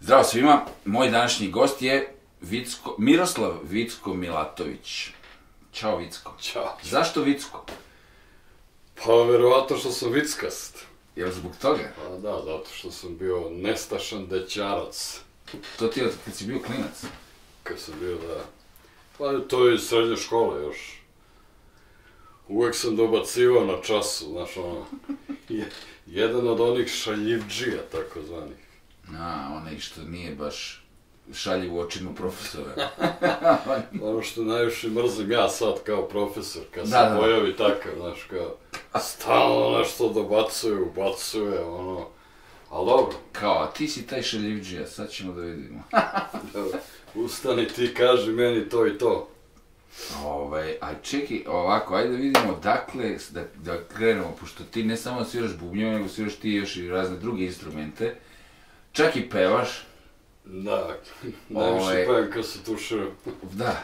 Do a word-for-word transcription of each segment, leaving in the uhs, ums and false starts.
Zdravo svima, moj današnji gost je Vicko, Miroslav Vicko Milatović. Ćao Vicko. Ćao. Zašto Vicko? Pa verovatno što sam vickast. Jel zbog toga? Pa da, zato što sam bio nestašan dećarac. To ti je kad si bio klinac? Kad sam bio, da. Pa to je iz srednje škole još. Uvek sam dobacivao na času, znaš ono, jedan od onih šaljivdžija, tako zvanih. A, onaj što nije baš šaljiv u očima profesora. Ono što najviše mrzim ja sad kao profesor, kad se Da, da. pojavi takav, znaš, kao, stalno nešto dobacuje, ubacuje, ono, ali dobro. Kao, a ti si taj šaljivdžija, sad ćemo da vidimo. Ustani ti, kaži meni to i to. Ovaj, a čekaj, ovako, ajde da vidimo dakle, da, da krenemo, pošto ti ne samo sviraš bubnjeve, nego sviraš ti još i razne druge instrumente, čak i pevaš. Da, najviše Ovaj- pevam kad se tuširam. Da.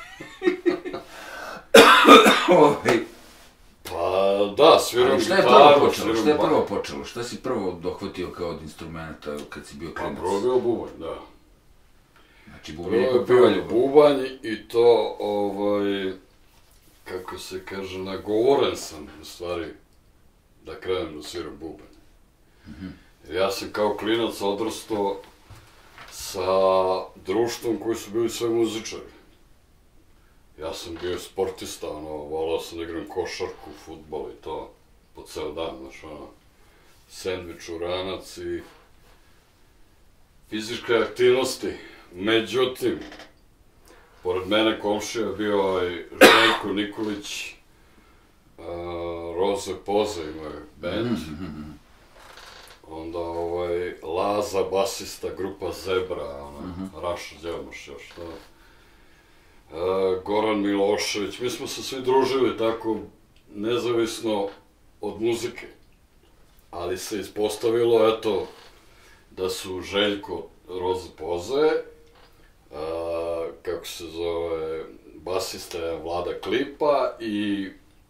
Ovaj, Pa da, sviram ali šta je gitaru, prvo počelo? sviram Šta je ba- prvo počelo? Šta si prvo dohvatio kao od instrumenta kad si bio Pa klinac? prvo je bio bubanj, da. Znači, Prvo bubnje je je prva bio ljubav. bubanj i to, ovaj, kako se kaže, nagovoren sam, u stvari, da krenem da sviram bubanj. Jer ja sam kao klinac odrastao sa društvom koji su bili sve muzičari. Ja sam bio sportista, ono, volao sam da igram košarku, fudbal i to, po ceo dan, znaš, ono, sendvič u ranac i fizičke aktivnosti. Međutim, pored mene komšija je bio ovaj Željko Nikolić, uh, Roze Poze imao je band, onda ovaj Laza, basista, grupa Zebra, ono, Raša Đelmoš još to. Uh, Goran Milošević, mi smo se svi družili tako nezavisno od muzike, ali se ispostavilo, eto, da su Željko Roze Poze, a, kako se zove, basista je Vlada Klipa i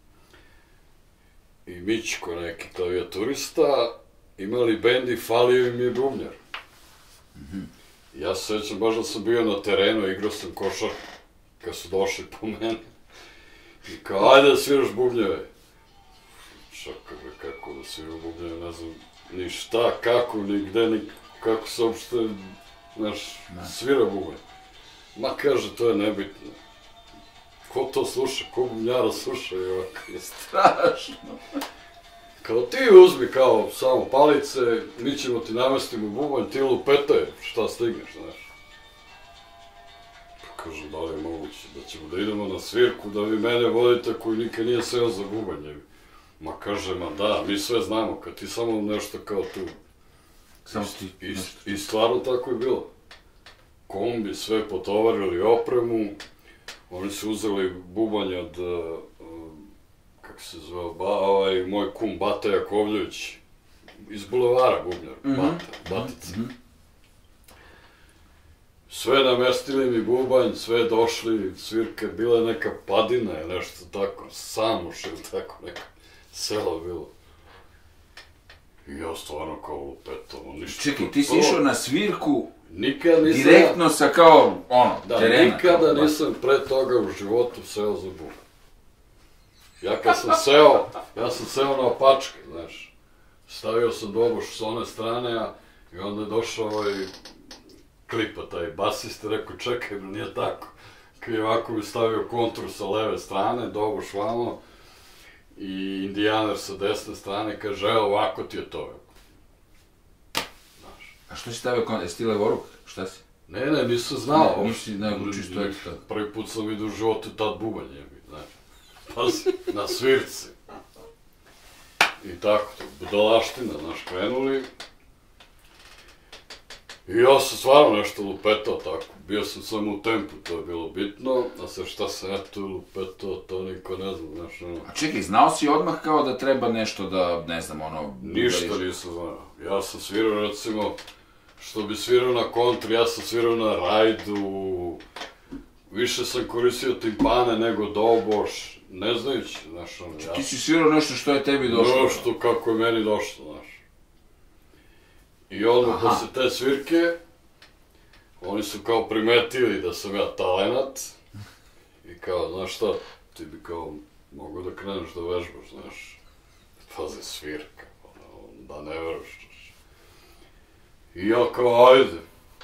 i Mićko neki klavijaturista, imali bend i falio im je bubnjar. Ja se sećam baš da sam bio na terenu, igrao sam košarku, kad su došli po mene. I kao, ajde da sviraš bubnjeve. Čakaj bre, kako da sviram bubnjeve, ne znam ni šta, kako, ni gde, ni kako se uopšte, znaš, svira bubanj. Ma kaže, to je nebitno. Ko to sluša, ko bubnjara sluša i ovako. Strašno. Kao ti uzmi kao samo palice, mi ćemo ti namestimo bubanj, ti lupetaj, šta stigneš, znaš. Pa kažem, da li je moguće da ćemo da idemo na svirku, da vi mene vodite koji nikad nije seo za bubanj. Ma kaže, ma da, mi sve znamo, kad ti samo nešto kao tu. Samo ti I, nešto. I stvarno tako je bilo. Kombi, sve potovarili opremu, oni su uzeli bubanj od, uh, kako se zvao, ba, ovaj, moj kum Bata Jakovljević, iz bulevara bubnjar, Bata, Batica. Sve namestili mi bubanj, sve došli, svirke, bila je neka padina ili nešto tako, Samoš ili tako neka selo bilo. I ja stvarno kao lupetom, ništa. Čekaj, ti si To- išao na svirku Nikad nisam... direktno sa kao, ono, Da, terena. nikada kao, nisam pre toga u životu seo za bubanj. Ja kad sam seo, ja sam seo na opačke, znaš. Stavio sam doboš s one strane, a i onda je došao ovaj Klipa, taj basist, i rekao, čekaj, bre, nije tako. Kad je ovako mi stavio kontur sa leve strane, doboš vamo, i indijaner sa desne strane, kaže, evo, ovako ti je to. Znaš. A što si stavio kon... Jesi ti levoruk? Šta si? Ne, ne, nisam znao. Ne, nisi, nego čisto eto tako. Prvi put sam vidio u životu tad bubanj, jebi, znaš. Pazi, na svirci. I tako, to, budalaština, znaš, krenuli. I ja sam stvarno nešto lupetao tako. Bio sam samo u tempu, to je bilo bitno, a sa šta sam ja tu lupetao, to niko ne znam, znaš, ono. A čekaj, znao si odmah kao da treba nešto da, ne znam, ono... Ništa udariš? nisam znao. Ja sam svirao, recimo, što bi svirao na kontri, ja sam svirao na rajdu, više sam koristio timpane nego doboš, ne znajući, znaš, ono, ja... Ti si svirao nešto što je tebi došlo. Nešto kako je meni došlo, znaš. I odmah Aha. posle te svirke, oni su kao primetili da sam ja talenat i kao, znaš šta, ti bi kao mogu da kreneš da vežbaš, znaš, pazi svirka, da ne veruš. I ja kao, ajde,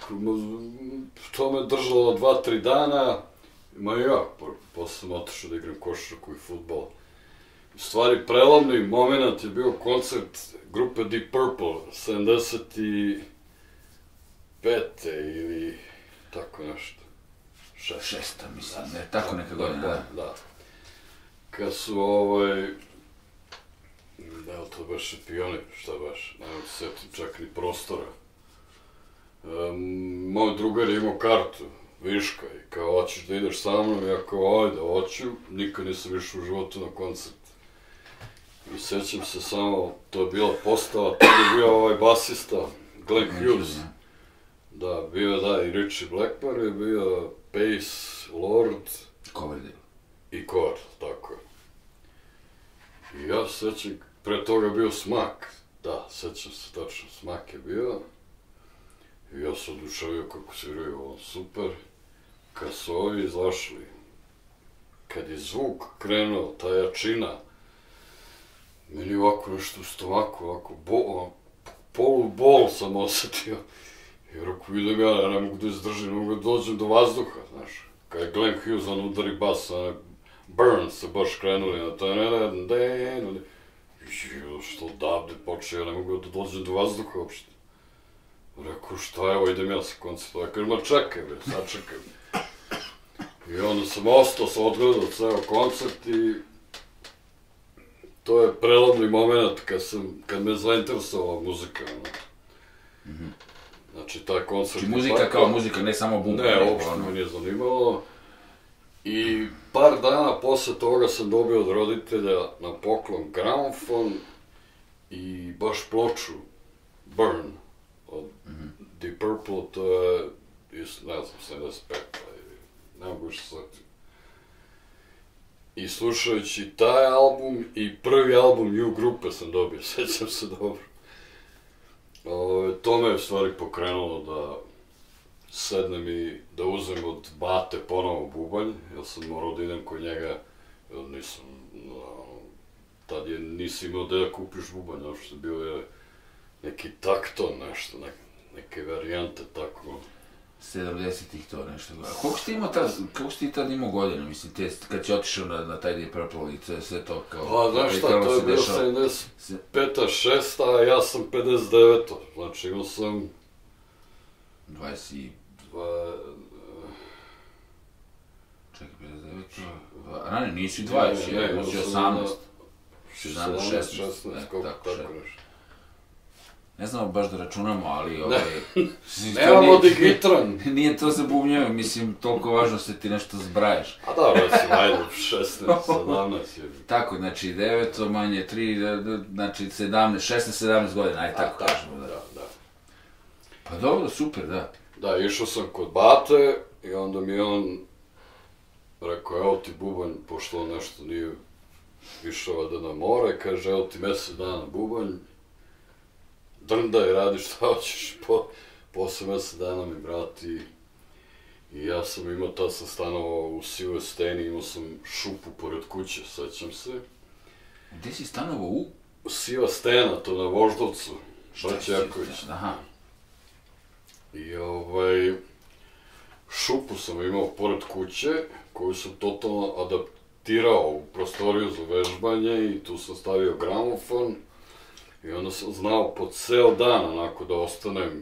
to me držalo dva, tri dana, ma i ja, posle sam otišao da igram košarku i fudbal. U stvari, prelomni moment je bio koncert grupe Deep Purple, sedamdeset pete ili tako nešto. Šesta. Šesta, mislim, ne, tako neka godina, da. Da. Kad su, ovaj, da li to baš Pionir, šta baš, ne mogu se setim čak ni prostora. Um, moj drugar je imao kartu, viška, i kao, hoćeš da ideš sa mnom, ja kao, ajde, hoću, nikad nisam išao u životu na koncert. I sećam se samo, to je bila postava, to je bio ovaj basista, Glenn Hughes. Da, bio je, da, i Richie Blackmore je bio, Pace, Lord. Coverdale. I Core, tako je. I ja se sećam, pre toga bio Smak, da, sećam se tačno, Smak je bio. I ja se oduševio kako sviraju ovo, super. Kad su ovi izašli, kad je zvuk krenuo, ta jačina, meni ovako nešto u stomaku, ovako, bol, polu bol sam osetio. I rekao, idem ja, ja ne mogu da izdržim, ne mogu da dođem do vazduha, znaš. Kad je Glenn Hughes, on udari bas, onaj Burns se baš krenuli na to, ne, ne, ne, ne, i što odavde počeo, ja ne mogu da dođem do vazduha uopšte. Rekao, šta je ovo, idem ja sa koncertom, ja kažem, ma čekaj bre, sačekaj. I onda sam ostao, sam odgledao ceo koncert i to je prelomni moment kad sam, kad me zainteresovala muzika, ono. Mhm. Znači, taj koncert... Znači, muzika kao muzika, ne samo bubna. Ne, uopšte me nije zanimalo. I par dana posle toga sam dobio od roditelja na poklon gramofon i baš ploču Burn od Deep Purple, to je, ne znam, sedamdeset pete, ne mogu više shvatiti. I slušajući taj album i prvi album New grupe sam dobio, sećam se dobro. O, to me je u stvari pokrenulo da sednem i da uzem od bate ponovo bubanj, jer sam morao da idem kod njega, jer nisam, no, tad je, nisi imao gde da kupiš bubanj, uopšte bio je neki takton, nešto, ne, neke varijante, tako. sedamdesetih to nešto. Koliko si ti imao tad, koliko si ti tad imao godina, mislim, te, kad si otišao na, na taj Deep Purple i to, sve to kao... Pa, znaš šta, to je bilo sedamdeset peta, šesta, a ja sam pedeset deveta, znači imao sam... dvadeset i... Dva... Čekaj, pedeset devet, ranije, nisi dvadeset, ja imao si osamnaest. sedamnaest, šesnaest, koliko, tako nešto. Ne znamo baš da računamo, ali ovaj... Nemamo digitron! Nije to za bubnjeve, mislim, toliko važno se ti nešto zbrajaš. A da, recimo, ajde, šesnaest, sedamnaest je... Tako, znači, deveto manje tri, znači, sedamnaest, šesnaest, sedamnaest godina, ajde tako kažemo, da. Da, da. Pa dobro, super, da. Da, išao sam kod bate i onda mi on rekao, evo ti bubanj, pošto on nešto nije išao da na more, kaže, evo ti mesec dana bubanj, drndaj, radi šta hoćeš, po, posle mesec dana mi vrati. I ja sam imao, tad sam stanovao u sivoj steni, imao sam šupu pored kuće, sećam se. Gde si stanovao u? Siva stena, to na Voždovcu, Braća Jaković. Aha. I ovaj, šupu sam imao pored kuće, koju sam totalno adaptirao u prostoriju za vežbanje i tu sam stavio gramofon. I onda sam znao po ceo dan, onako, da ostanem,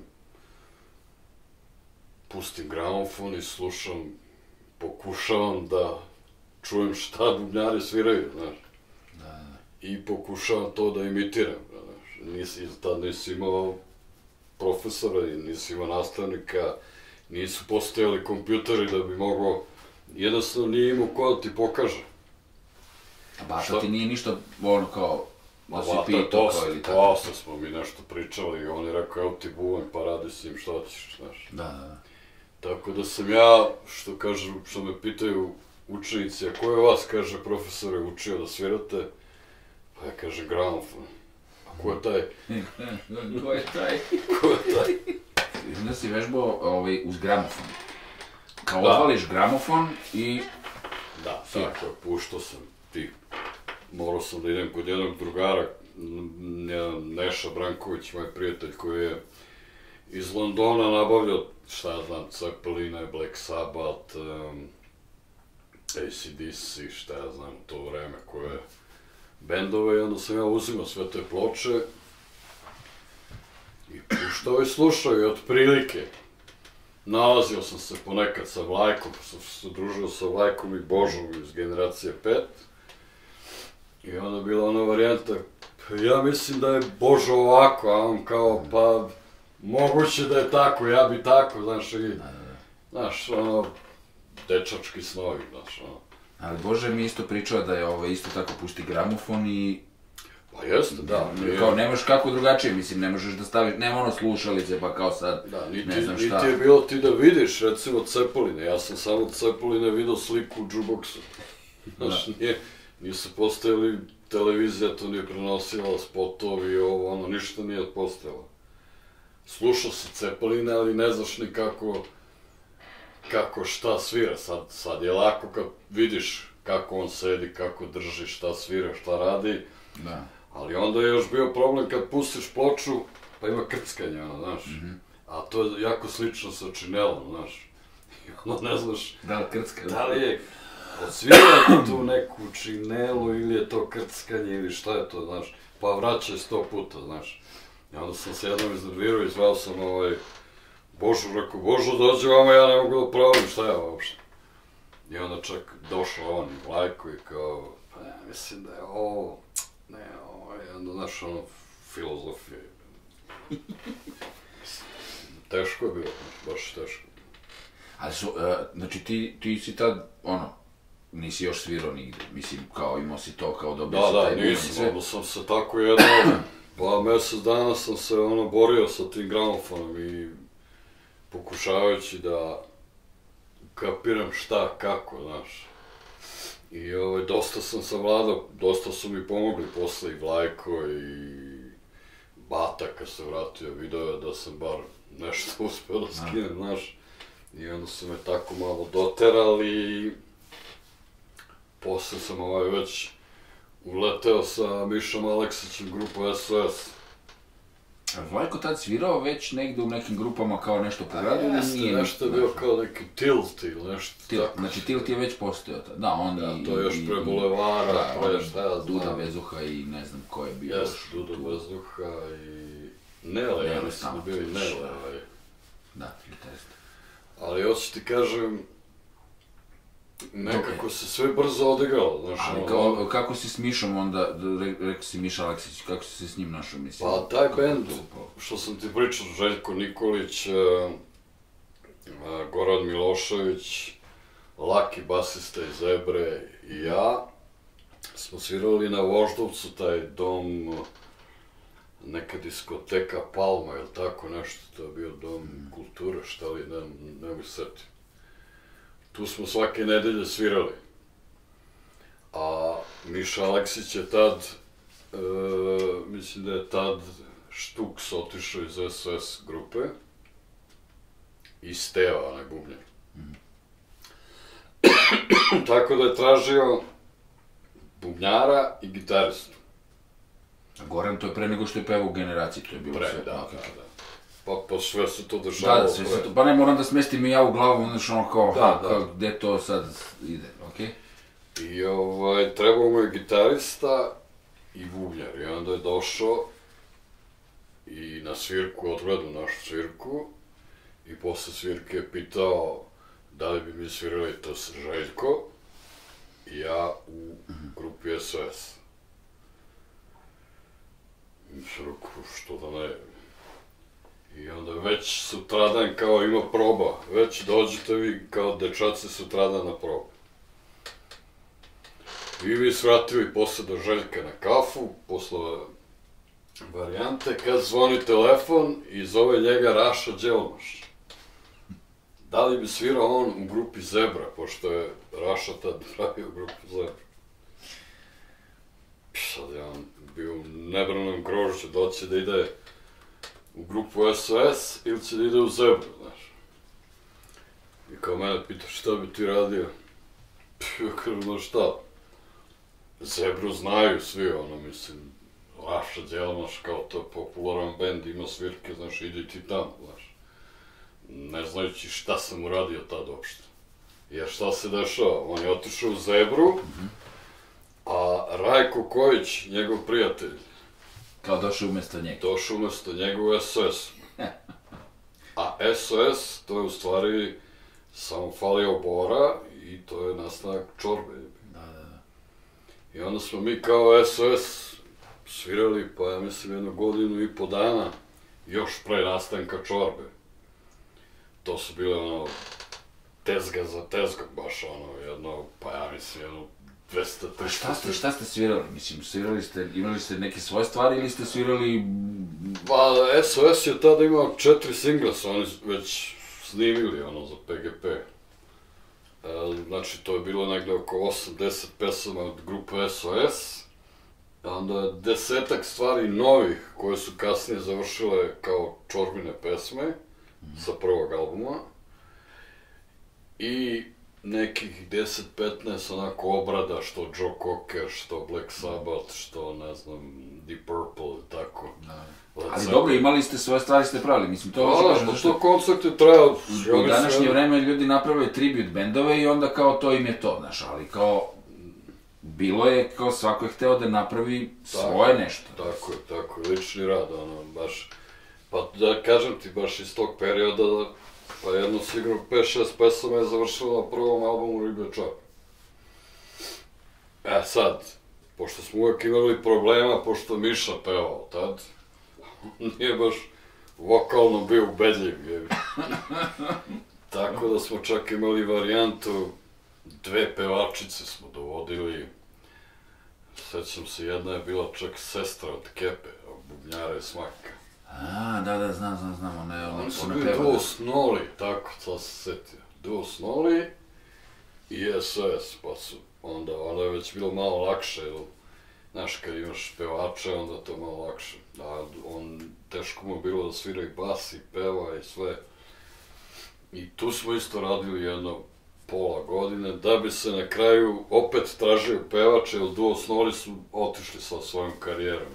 pustim gramofon i slušam, pokušavam da čujem šta bubnjari sviraju, znaš. Da, da. I pokušavam to da imitiram, znaš. Nisi, tad nisi imao profesora i nisi imao nastavnika, nisu postojali kompjuteri da bi mogao, jednostavno nije imao ko da ti pokaže. A Bata ti nije ništa, ono kao, da si pitao kao ili tako? Posle smo mi nešto pričali i on je rekao, evo ti buvanj, pa radi s njim, šta ćeš, znaš. Da, da, da. Tako da sam ja, što kažu, što me pitaju učenici, a ko je vas, kaže, profesore, učio da svirate? Pa ja kažem, gramofon. A ko je taj? Ko je taj? Ko je taj? mislim da si vežbao ovaj, uz gramofon. Kao Da. odvališ gramofon i... Da, tako je, puštao sam ti. Morao sam da idem kod jednog drugara, N- Neša Branković, moj prijatelj koji je iz Londona nabavljao, šta ja znam, Ceppeline, Black Sabbath, um, A C D C, šta ja znam, u to vreme koje bendove, i onda sam ja uzimao sve te ploče i puštao i slušao, i otprilike nalazio sam se ponekad sa Vlajkom, pa sam se družio sa Vlajkom i Božom iz Generacije pet, i onda je bila ona varijanta, pa ja mislim da je Božo ovako, a on kao, pa moguće da je tako, ja bi tako, znaš, i, znaš, ono, dečački snovi, znaš, ono. Ali Bože mi isto pričao da je ovaj, isto tako pušti gramofon i... Pa jeste, da. Nije... Kao nemaš kako drugačije, mislim, ne možeš da staviš, nema ono slušalice pa kao sad, Da, niti, ne znam šta. niti je bilo ti da vidiš, recimo, Ceppeline, ja sam samo Ceppeline vidio sliku u džuboksu. Znaš, nije, nisu postojali televizija, to nije prenosila spotovi, ovo, ono, ništa nije postojalo. Slušao si Ceppeline, ali ne znaš ni kako, kako šta svira, sad, sad je lako kad vidiš kako on sedi, kako drži, šta svira, šta radi. Da. Ali onda je još bio problem kad pustiš ploču, pa ima krckanje, ono, znaš. Mhm. A to je jako slično sa činelom, znaš. I onda ne znaš Da li krcka? da li je odsvirati tu neku činelu ili je to krckanje ili šta je to, znaš. Pa vraćaj sto puta, znaš. I onda sam se jednom iznervirao i zvao sam ovaj Božu, rekao, Božo, dođe vama, ja ne mogu da pravim, šta je uopšte. I onda čak došao on i Vlajko i kao, pa ja mislim da je ovo, ne, ovo je, onda, znaš, ono, filozofija. Teško je bilo, baš teško. Ali su, uh, znači ti, ti si tad, ono, nisi još svirao nigde, mislim, kao imao si to, kao dobio Da, si da, taj bubanj i nisam, sve. onda sam se tako jedno, pa mesec dana sam se, ono, borio sa tim gramofonom i pokušavajući da kapiram šta, kako, znaš. I ovaj, dosta sam savladao, dosta su mi pomogli posle i Vlajko i Bata kad se vratio, video je da sam bar nešto uspeo da skinem, znaš. I onda su me tako malo doterali i posle sam ovaj već uleteo sa Mišom Aleksićem grupu S O S. A Vlajko tad svirao već negde u nekim grupama kao nešto po gradu ili Jeste, nije? nešto je bio kao neki Tilt ili nešto Tilt, tako. znači Tilt je već postojao tad, da, on Da, i... to je još i- pre i- Bulevara, da, pre on, šta ja znam. Duda Vezuha i ne znam ko je bio Jes, još Duda tu. Bezduha i Nele, ja Nele mislim da samo, bio i još, Nele, da. ovaj. Da, gitarista. Ali hoću ti kažem, nekako se sve brzo odigralo, znaš, Ali ono, kao, kako si s Mišom onda, da, re- rekao si Miša Aleksić, kako si se s njim našao, mislim? Pa taj kako bend, to upao? što sam ti pričao, Željko Nikolić, e, e, Goran Milošević, Laki basista iz Zebre i ja, smo svirali na Voždovcu, taj dom, neka diskoteka Palma, ili tako nešto, to je bio dom kulture, šta li, ne, ne mogu se setiti. Tu smo svake nedelje svirali. A Miša Aleksić je tad, e, mislim da je tad Štuks otišao iz S O S grupe i Steva, onaj bubnjar. Tako da je tražio bubnjara i gitaristu. A Goran, to je pre nego što je pevao u Generaciji, to je bilo Pre, sve. da, ok, da, ok. da. Pa, pa sve se to Da, dešavalo da, sve pre. se to, pa ne moram da smestim i ja u glavu, znaš, ono kao, Da, ha, da. kao, gde to sad ide, okej? I ovaj, trebao mu je gitarista i bubnjar. I onda je došao i na svirku, odgledao našu svirku i posle svirke je pitao da li bi mi svirali to sa Željko i ja u grupi S O S. I sam rekao, što da ne. I onda već sutradan kao ima proba, već dođete vi kao dečaci sutradan na probu. I mi svratili posle do Željka na kafu, posle varijante, kad zvoni telefon i zove njega Raša Đelmaš. Da li bi svirao on u grupi Zebra, pošto je Raša tad pravio grupu Zebra. Sad je on bio u nebranom grožđu, doće da ide u grupu S O S ili će da ide u Zebru, znaš. I kao mene pita šta bi ti radio? Ja kažem, no šta? Zebru znaju svi, ono, mislim, Raša Đelmaš, kao to je popularan bend, ima svirke, znaš, idi ti tamo, znaš. Ne znajući šta sam uradio tad uopšte. Jer šta se dešava? On je otišao u Zebru, a Rajko Kojić, njegov prijatelj, Kao došao umjesto njega. došao umjesto njega u S O S. A S O S, to je u stvari samo falio Bora i to je nastanak Čorbe. Da, da, da. I onda smo mi kao S O S svirali, pa ja mislim jednu godinu i po dana, još pre nastanka Čorbe. To su bile ono, tezga za tezgom, baš ono, jedno, pa ja mislim jedno dvesta A trista. šta ste, šta ste svirali? Mislim, svirali ste, imali ste neke svoje stvari ili ste svirali... Pa S O S je tada imao četiri singla, su oni već snimili ono za P G P. E, znači to je bilo negde oko osam deset pesama od grupe S O S. Onda desetak stvari novih koje su kasnije završile kao Čorbine pesme sa prvog albuma. I nekih deset petnaest onako obrada, što Joe Cocker, što Black Sabbath, što ne znam, Deep Purple, tako. Da. Led Ali Zeppelin. dobro, imali ste svoje stvari, ste pravili, mislim, to hoću Da, kažem, pa zašto to koncert je trajao... u današnje vreme ljudi naprave tribute bendove i onda kao to im je to, znaš, ali kao, bilo je kao svako je hteo da napravi svoje nešto. Tako je, tako je, lični rad, ono, baš... Pa da kažem ti, baš iz tog perioda, pa jedno sigurno pet šest pesama je završilo na prvom albumu Riblje čape. E sad, pošto smo uvek imali problema, pošto Miša pevao tad, nije baš vokalno bio ubedljiv, je. Tako da smo čak imali varijantu, dve pevačice smo dovodili. Sećam se, jedna je bila čak sestra od Kepe, bubnjara i Smaka. A, da, da, znam, znam, znam, ona je, ona, Oni su ona bili peva. Duo Snoli, tako, to se setio. Duo Snoli i S O S, pa su, onda, onda je već bilo malo lakše, jer, znaš, kad imaš pevača, onda to je malo lakše. A on, teško mu je bilo da svira i bas i peva i sve. I tu smo isto radili jedno pola godine, da bi se na kraju opet tražio pevač, jer Duo Snoli su otišli sa svojom karijerom.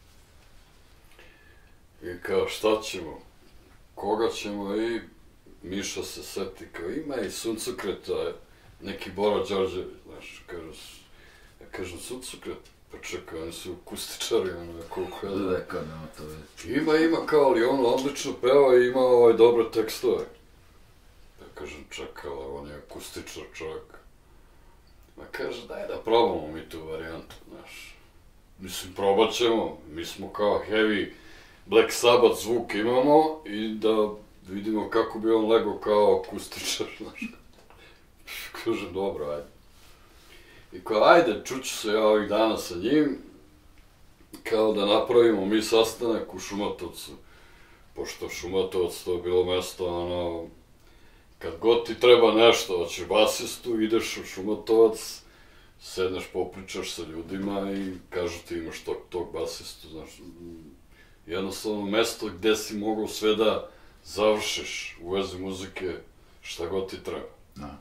I kao, šta ćemo? Koga ćemo? I Miša se seti, kao, ima i Suncokreta, neki Bora Đorđević, znaš, kažu, ja kažem, Suncokret, pa čekaj, oni su akustičari, ono, koliko je Da, da... da, kao nema to već. Ima, ima, kao, ali on odlično peva i ima ovaj dobre tekstove. Ja kažem, čekaj, ali on je akustičar čovjek. Ma kaže, daj da probamo mi tu varijantu, znaš. Mislim, probat ćemo, mi smo kao heavy Black Sabbath zvuk imamo i da vidimo kako bi on legao kao akustičar, znaš. Kažem, dobro, ajde. I kao, ajde, čuću se ja ovih dana sa njim, kao da napravimo mi sastanak u Šumatovcu. Pošto Šumatovac to je bilo mesto, ono, kad god ti treba nešto, hoćeš basistu, ideš u Šumatovac, sedneš, popričaš sa ljudima i kažu ti imaš tog, tog basistu, znaš. Jednostavno mesto gde si mogao sve da završiš u vezi muzike, šta god ti treba. Da.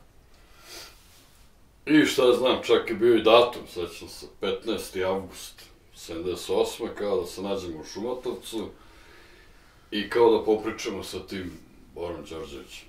I šta znam, čak je bio i datum, sećam se, petnaesti avgust sedamdeset osme, kao da se nađemo u Šumatovcu i kao da popričamo sa tim Borom Đorđevićem.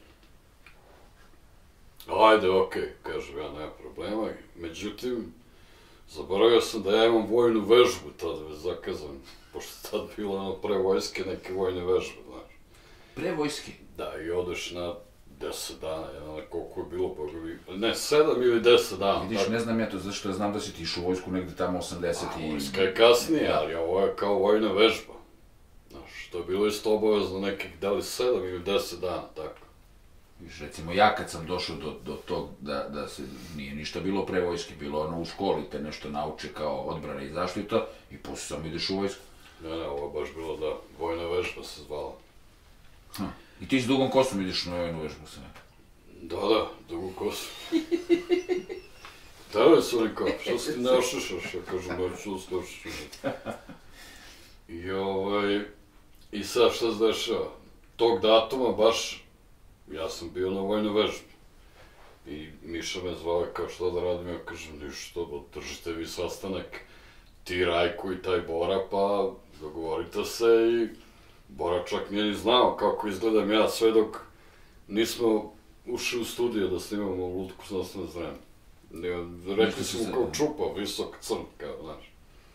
Ajde, okej, okay, kažem ja, nema problema. Međutim, zaboravio sam da ja imam vojnu vežbu tada već zakazan, pošto tad bilo ono pre vojske neke vojne vežbe, znaš. Pre vojske? Da, i odeš na deset dana, ja ne koliko je bilo, pa bi... Ne, sedam ili deset dana. Vidiš, tako. ne znam ja to, zašto ja znam da si ti išao u vojsku negde tamo osamdeset A, i... vojska je kasnije, Da. ali ovo je kao vojna vežba. Znaš, to je bilo isto obavezno nekih, da li sedam ili deset dana, tako. Viš, recimo, ja kad sam došao do, do tog da, da se nije ništa bilo pre vojske, bilo ono u školi te nešto nauče kao odbrana i zaštita i posle samo ideš u vojsku. Ne, ne, ovo je baš bilo da vojna vežba se zvala. Hm. I ti s dugom kosom ideš na vojnu vežbu sam ja. Da, da, dugu kosu. Da li su oni kao, što si ti ne ošišaš? Ja kažem, neću da se ošišaš. I ovaj, I sad šta se dešava? Tog datuma baš, ja sam bio na vojnoj vežbi. I Miša me zvao kao što da radim, ja kažem ništa, držite vi sastanak, ti Rajko i taj Bora, pa dogovorite se i Bora čak nije ni znao kako izgledam ja sve dok nismo ušli u studio da snimamo Lutku s nastavne zreme. Rekli su mu kao čupa, visok crn, kao, znaš.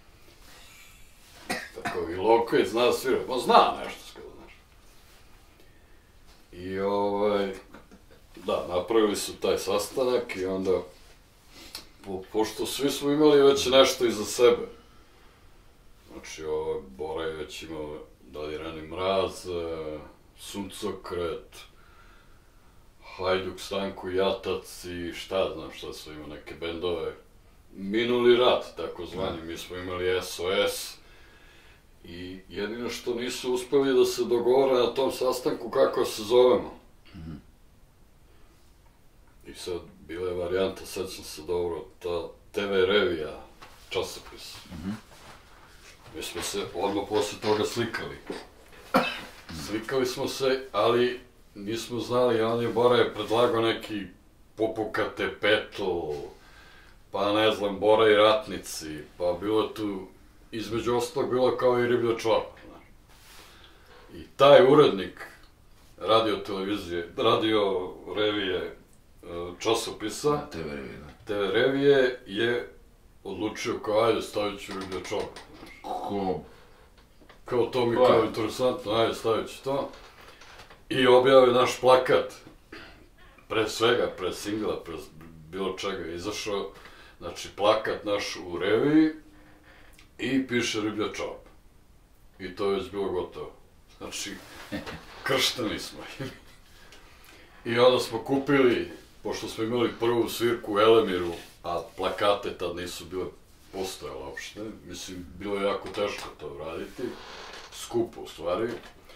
Tako, i Loko je zna svira, ma zna nešto skoro, znaš. I ovaj, da, napravili su taj sastanak i onda, po, pošto svi smo imali već nešto iza sebe, znači, ovaj, Bora je već imao Dalirani mraz, Suncokret, Hajduk, Stanko, Jatac i šta znam šta su imao, neke bendove. Minuli rat, tako zvani, mi smo imali S O S i jedino što nisu uspeli da se dogovore na tom sastanku kako se zovemo. I sad, bila je varijanta, sećam se dobro, ta te ve revija, časopis. Mi smo se odmah posle toga slikali. Slikali smo se, ali nismo znali, on je Bora je predlagao neki Popukate Petl, pa ne znam, Bora i ratnici, pa bilo tu, između ostalog, bilo kao i Riblja čorba. I taj urednik radio televizije, radio revije časopisa, te ve revije, da. te ve revije je odlučio kao, ajde, stavit ću Riblja čorba. Ko? Kao to mi kao interesantno, ajde, stavit ću to. I objavio naš plakat, pre svega, pre singla, pre bilo čega, izašao, znači, plakat naš u reviji i piše Riblja čorba. I to je već bilo gotovo. Znači, kršteni smo. I onda smo kupili, pošto smo imali prvu svirku u Elemiru, a plakate tad nisu bile postojale uopšte, mislim, bilo je jako teško to uraditi, skupo u stvari.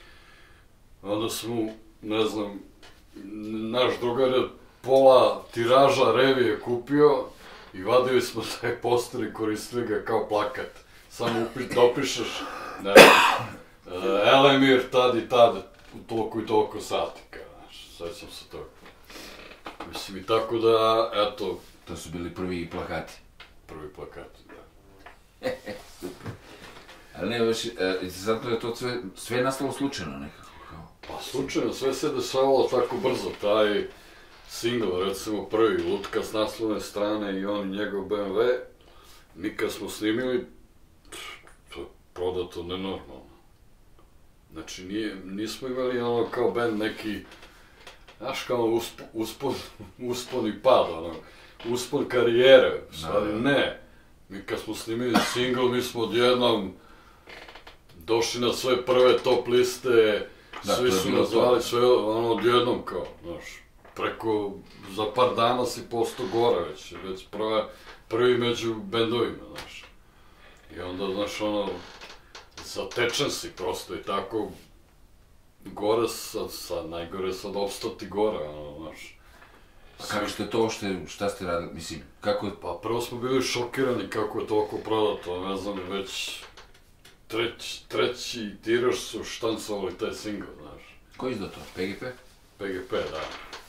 Onda smo, ne znam, naš drugar je pola tiraža revije kupio i vadili smo taj poster i koristili ga kao plakat. Samo dopišeš, ne znam, Elemir tad i tad u toliko i toliko sati, kao, znaš, sećam se toga. Mislim, i tako da, eto... To su bili prvi plakati. Prvi plakati, da. Super. Ali ne, već, zato je to sve, sve nastalo slučajno nekako. Pa slučajno, sve se dešavalo tako brzo, taj single, recimo prvi, Lutka s naslovne strane i on i njegov be em ve, mi kad smo snimili, to je prodato nenormalno. Znači, nije, nismo imali ono kao band neki, znaš kao usp, uspon, uspon i pad, ono, uspon karijere, u stvari ne. Mi kad smo snimili single, mi smo odjednom došli na sve prve top liste, da, svi su nas zvali, sve ono odjednom kao, znaš, preko, za par dana si posto gore već, već prve, prvi među bendovima, znaš. I onda, znaš, ono, zatečen si prosto i tako, gore sad, sad, najgore sad opstati gore, ono, znaš. A kako ste to uopšte, šta ste radili, mislim, kako je... Pa prvo smo bili šokirani kako je toliko prodato, ne znam, već treć, treći tiraž su štancovali taj single, znaš. Ko je izdao to? pe ge pe? pe ge pe, da.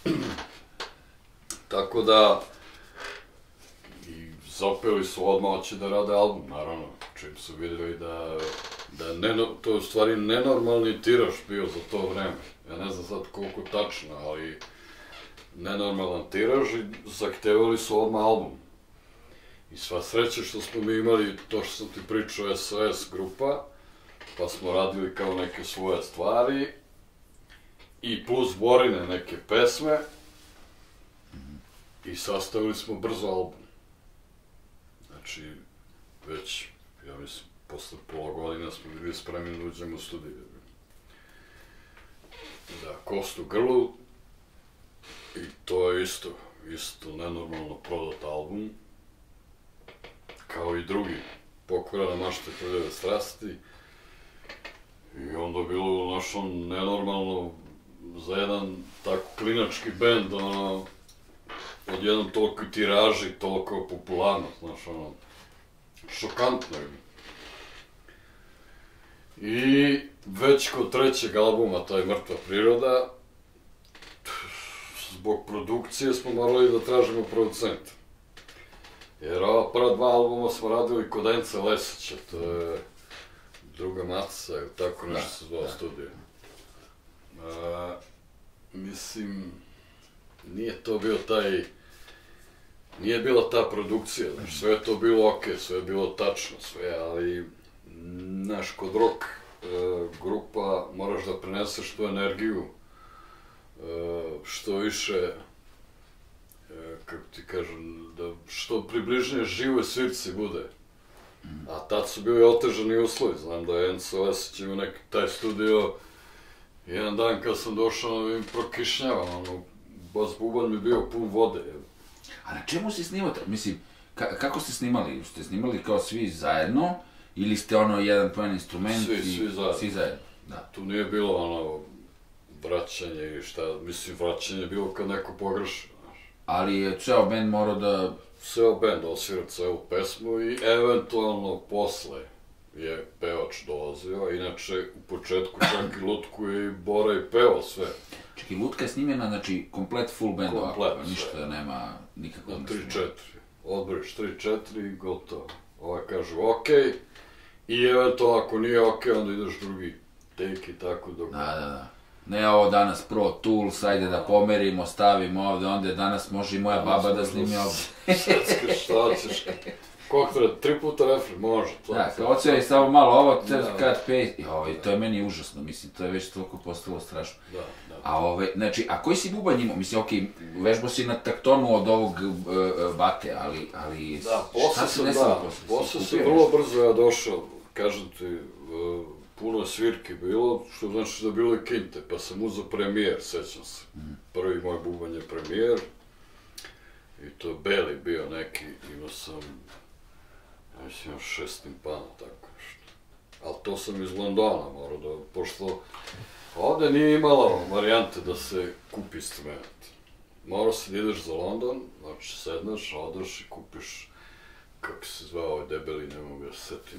Tako da, i zapeli su odmah hoće da rade album, naravno, čim su vidjeli da, da ne, to je u stvari nenormalni tiraž bio za to vreme. Ja ne znam sad koliko tačno, ali nenormalan tiraž i zahtevali su odmah album. I sva sreća što smo mi imali to što sam ti pričao, es o es grupa, pa smo radili kao neke svoje stvari i plus Borine neke pesme i sastavili smo brzo album. Znači, već, ja mislim, posle pola godina smo bili spremni da uđemo u studiju. Da, Kost u grlu i to je isto, isto nenormalno prodat album. Kao i drugi, Pokvarena mašta prljave strasti. I onda bilo našo nenormalno za jedan tako klinački bend, ono, odjednom toliko tiraži, toliko popularnost, znaš, ono, šokantno je. I već kod trećeg albuma, taj Mrtva priroda, zbog produkcije smo morali da tražimo producenta. Jer ova prva dva albuma smo radili kod Ence Lesića, to je Druga matica, ili tako nešto se zvao studio. A, mislim, nije to bio taj, nije bila ta produkcija, znači sve je to bilo okej, sve je bilo tačno, sve, ali, znaš, kod rock e, grupa moraš da preneseš tu energiju, e, što više, e, kako ti kažem, da što približnije živoj svirci bude. A tad su bili otežani uslovi, znam da je Enzo Lesić imao neki taj studio, jedan dan kad sam došao im prokišnjava, ono, bas buban mi bio pun vode. A na čemu si snimao? Mislim, ka kako ste snimali? Ste snimali kao svi zajedno? Ili ste ono jedan po jedan instrument? Svi, i... svi zajedno. Svi zajedno, da. Tu nije bilo ono, vraćanje i šta, mislim, vraćanje je bilo kad neko pogreši, znaš. Ali je ceo band morao da... Ceo band osvira celu pesmu i eventualno posle je pevač dolazio, inače u početku čak i Lutku i Bora i pevao sve. Čekaj, Lutka je snimljena, znači komplet full band Komplet, ovako, ništa nema nikakvog... Na tri četiri, odboriš tri četiri i gotovo. Ovaj kažu okej, i eventualno ako nije okej, onda ideš drugi take i tako dok... Da, da, da. Ne ovo danas Pro Tools, ajde da pomerimo, stavimo ovde, onda danas može i moja baba da snimi ovde. Šetska, šta ćeš? Koliko treba, tri puta refren, može. Da, kao odsvijaj samo malo ovo, kad paste, i to je meni užasno, mislim, to je već toliko postalo strašno. Da, da. A ove, znači, a koji si bubanj imao? Mislim, okej, vežbao si na taktonu od ovog bate, ali, ali... Da, posle sam, da, posle sam vrlo brzo ja došao, kažem ti, puno svirki bilo, što znači da bilo i kinte, pa sam uzao premijer, sećam se. Prvi moj bubanj je premijer, i to beli bio neki, imao sam, ja mislim, šest timpana, tako nešto. Ali to sam iz Londona morao da, pošto ovde nije imala varijante da se kupi instrument. Morao si da ideš za London, znači sedneš, odeš i kupiš, kako se zvao ovaj debeli, ne mogu da se setim.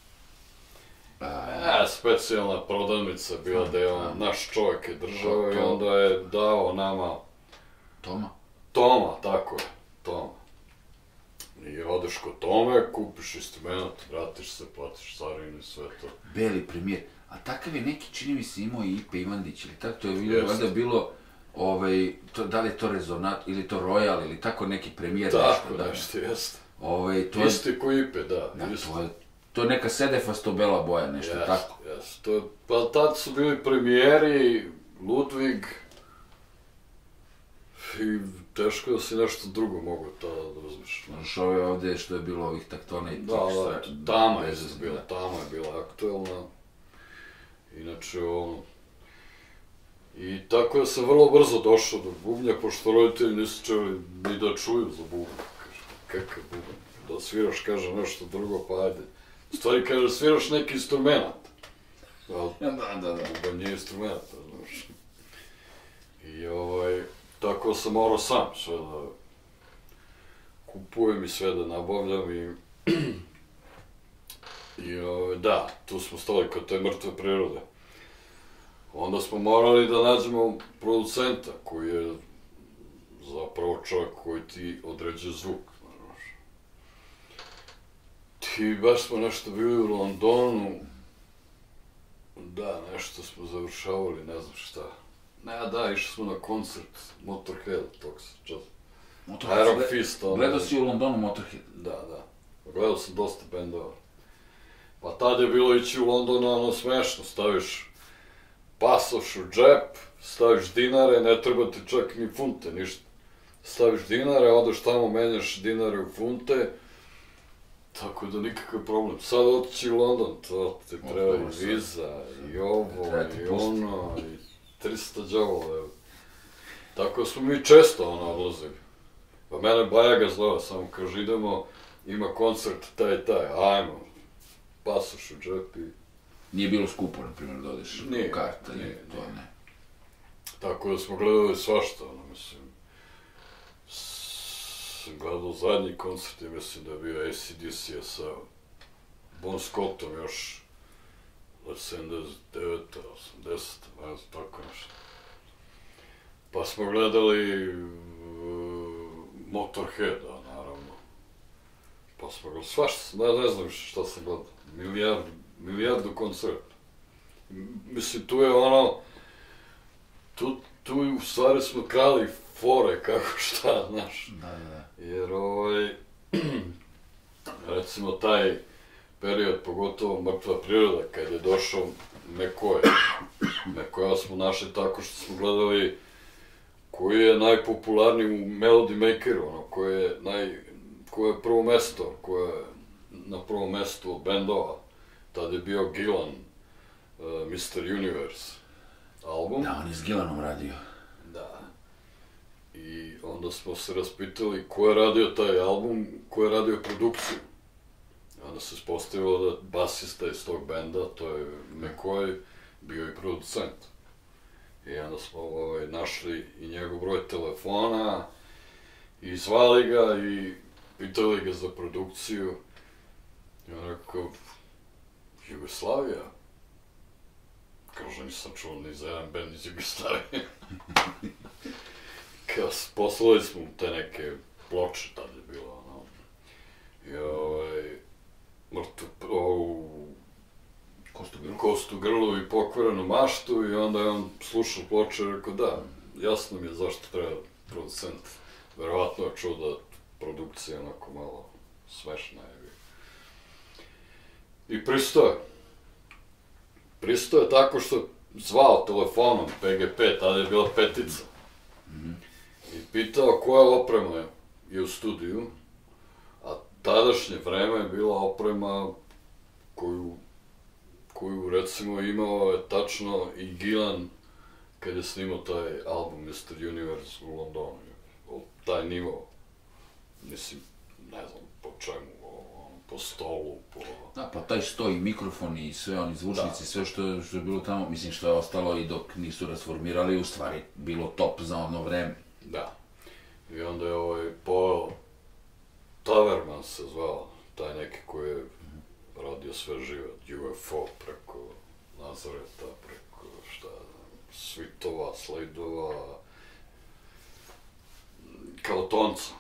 E, specijalna prodavnica bila da je on, naš čovjek je držao i onda je dao nama... Toma? Toma, tako je, Toma. I odeš kod Tome, kupiš instrument, vratiš se, platiš carinu i sve to. Beli premijer. A takav je neki, čini mi se, imao i Ipe Ivandić, ili tako, to je valjda bilo, ovaj, to, da li je to Rezonat, ili to Royal, ili tako neki premijer nešto. Tako nešto, jeste. Ovaj, to je... Isti ko Ipe, da, da isti. To je, to je neka sedefasto bela boja, nešto jest, tako. Jeste, to je, pa tad su bili premijeri, Ludvig, i teško da si nešto drugo mogu tada da uzmeš. Znaš, ovo je ovde što je bilo ovih taktona i tih... Da, da, Tama je bila, Tama je bila aktuelna. Inače, ono... I tako da sam vrlo brzo došao do bubnja, pošto roditelji nisu čeli ni da čuju za bubnja. Kaže, kakav bubanj? Da sviraš, kaže, nešto drugo, pa ajde. U stvari, kaže, sviraš neki instrument. Da, da, da, da. Bubanj nije instrument, znaš. I ovaj... Tako sam morao sam sve da kupujem i sve da nabavljam i... I da, tu smo stali kod te Mrtve prirode. Onda smo morali da nađemo producenta koji je zapravo čovjek koji ti određuje zvuk. I baš smo nešto bili u Londonu, da, nešto smo završavali, ne znam šta. Ne, da, išli smo na koncert Motorhead, tog se čas. Iron Fist, ono... Gledao si u Londonu Motorhead? Da, da. Gledao sam dosta bendova. Pa tad je bilo ići u Londonu, ono, smešno, staviš pasoš u džep, staviš dinare, ne treba ti čak ni funte, ništa. Staviš dinare, odeš tamo, menjaš dinare u funte, tako da nikakav problem. Sad otići u London, to ti treba i viza, i ovo, i ono, i trista džavola, evo. Tako smo mi često, ono, odlazili. Pa mene Bajaga zove, samo kaže, idemo, ima koncert taj i taj, ajmo, pasoš u džep i... Nije bilo skupo, na primjer, da odeš u karta, nije, to ne. Tako da smo gledali svašta, ono, mislim. Sam gledao zadnji koncert i mislim da je bio A C D C sa Bon Scottom još sedamdeset deveta, osamdeseta, ne znam, tako nešto. Pa smo gledali uh, Motorheada, naravno. Pa smo gledali svašta, ne, ne znam šta sam gledao, milijardu, milijardu koncerta. Mislim, tu je ono, tu, tu u stvari smo krali fore, kako šta, znaš. Da, da. Jer, ovaj, recimo, taj period, pogotovo Mrtva priroda, kad je došao Mekoje. Mekoja smo našli tako što smo gledali koji je najpopularniji u Melody Makeru, ono, koji je naj, koje je prvo mesto, koje je na prvom mestu od bendova. Tada je bio Gillan, uh, mister Universe album. Da, on je s Gillanom radio. Da. I onda smo se raspitali ko je radio taj album, ko je radio produkciju. Onda se ispostavilo da basista iz tog benda, to je McCoy, bio i producent. I onda smo ovaj, našli i njegov broj telefona, i zvali ga i pitali ga za produkciju. I on rekao, Jugoslavija? Kaže, nisam čuo ni za jedan band iz Jugoslavije. Kao, poslali smo mu te neke ploče, tad je bilo, ono. I ovaj, mrtvu, ovu, Kostu grlu. kostu grlu i pokvarenu maštu i onda je on slušao ploče i rekao, da, jasno mi je zašto treba producent. Verovatno je čuo da produkcija onako malo smešna je. I pristoje. Pristoje tako što zvao telefonom P G P, tada je bila petica. Mm-hmm. I pitao koja oprema je u studiju, a tadašnje vreme je bila oprema koju, koju recimo imao je tačno i Gillan kad je snimao taj album mister Universe u Londonu. Taj nivo, mislim, ne znam po čemu, po stolu, po... Da, pa taj sto i mikrofon i sve oni zvučnici, sve što je, što je bilo tamo, mislim što je ostalo i dok nisu rasformirali, u stvari bilo top za ono vreme. Da. I onda je ovaj Paul Taverman se zvao, taj neki koji je radio sve žive, U F O preko Nazareta, preko šta, Svitova, Sladeova, kao tonca.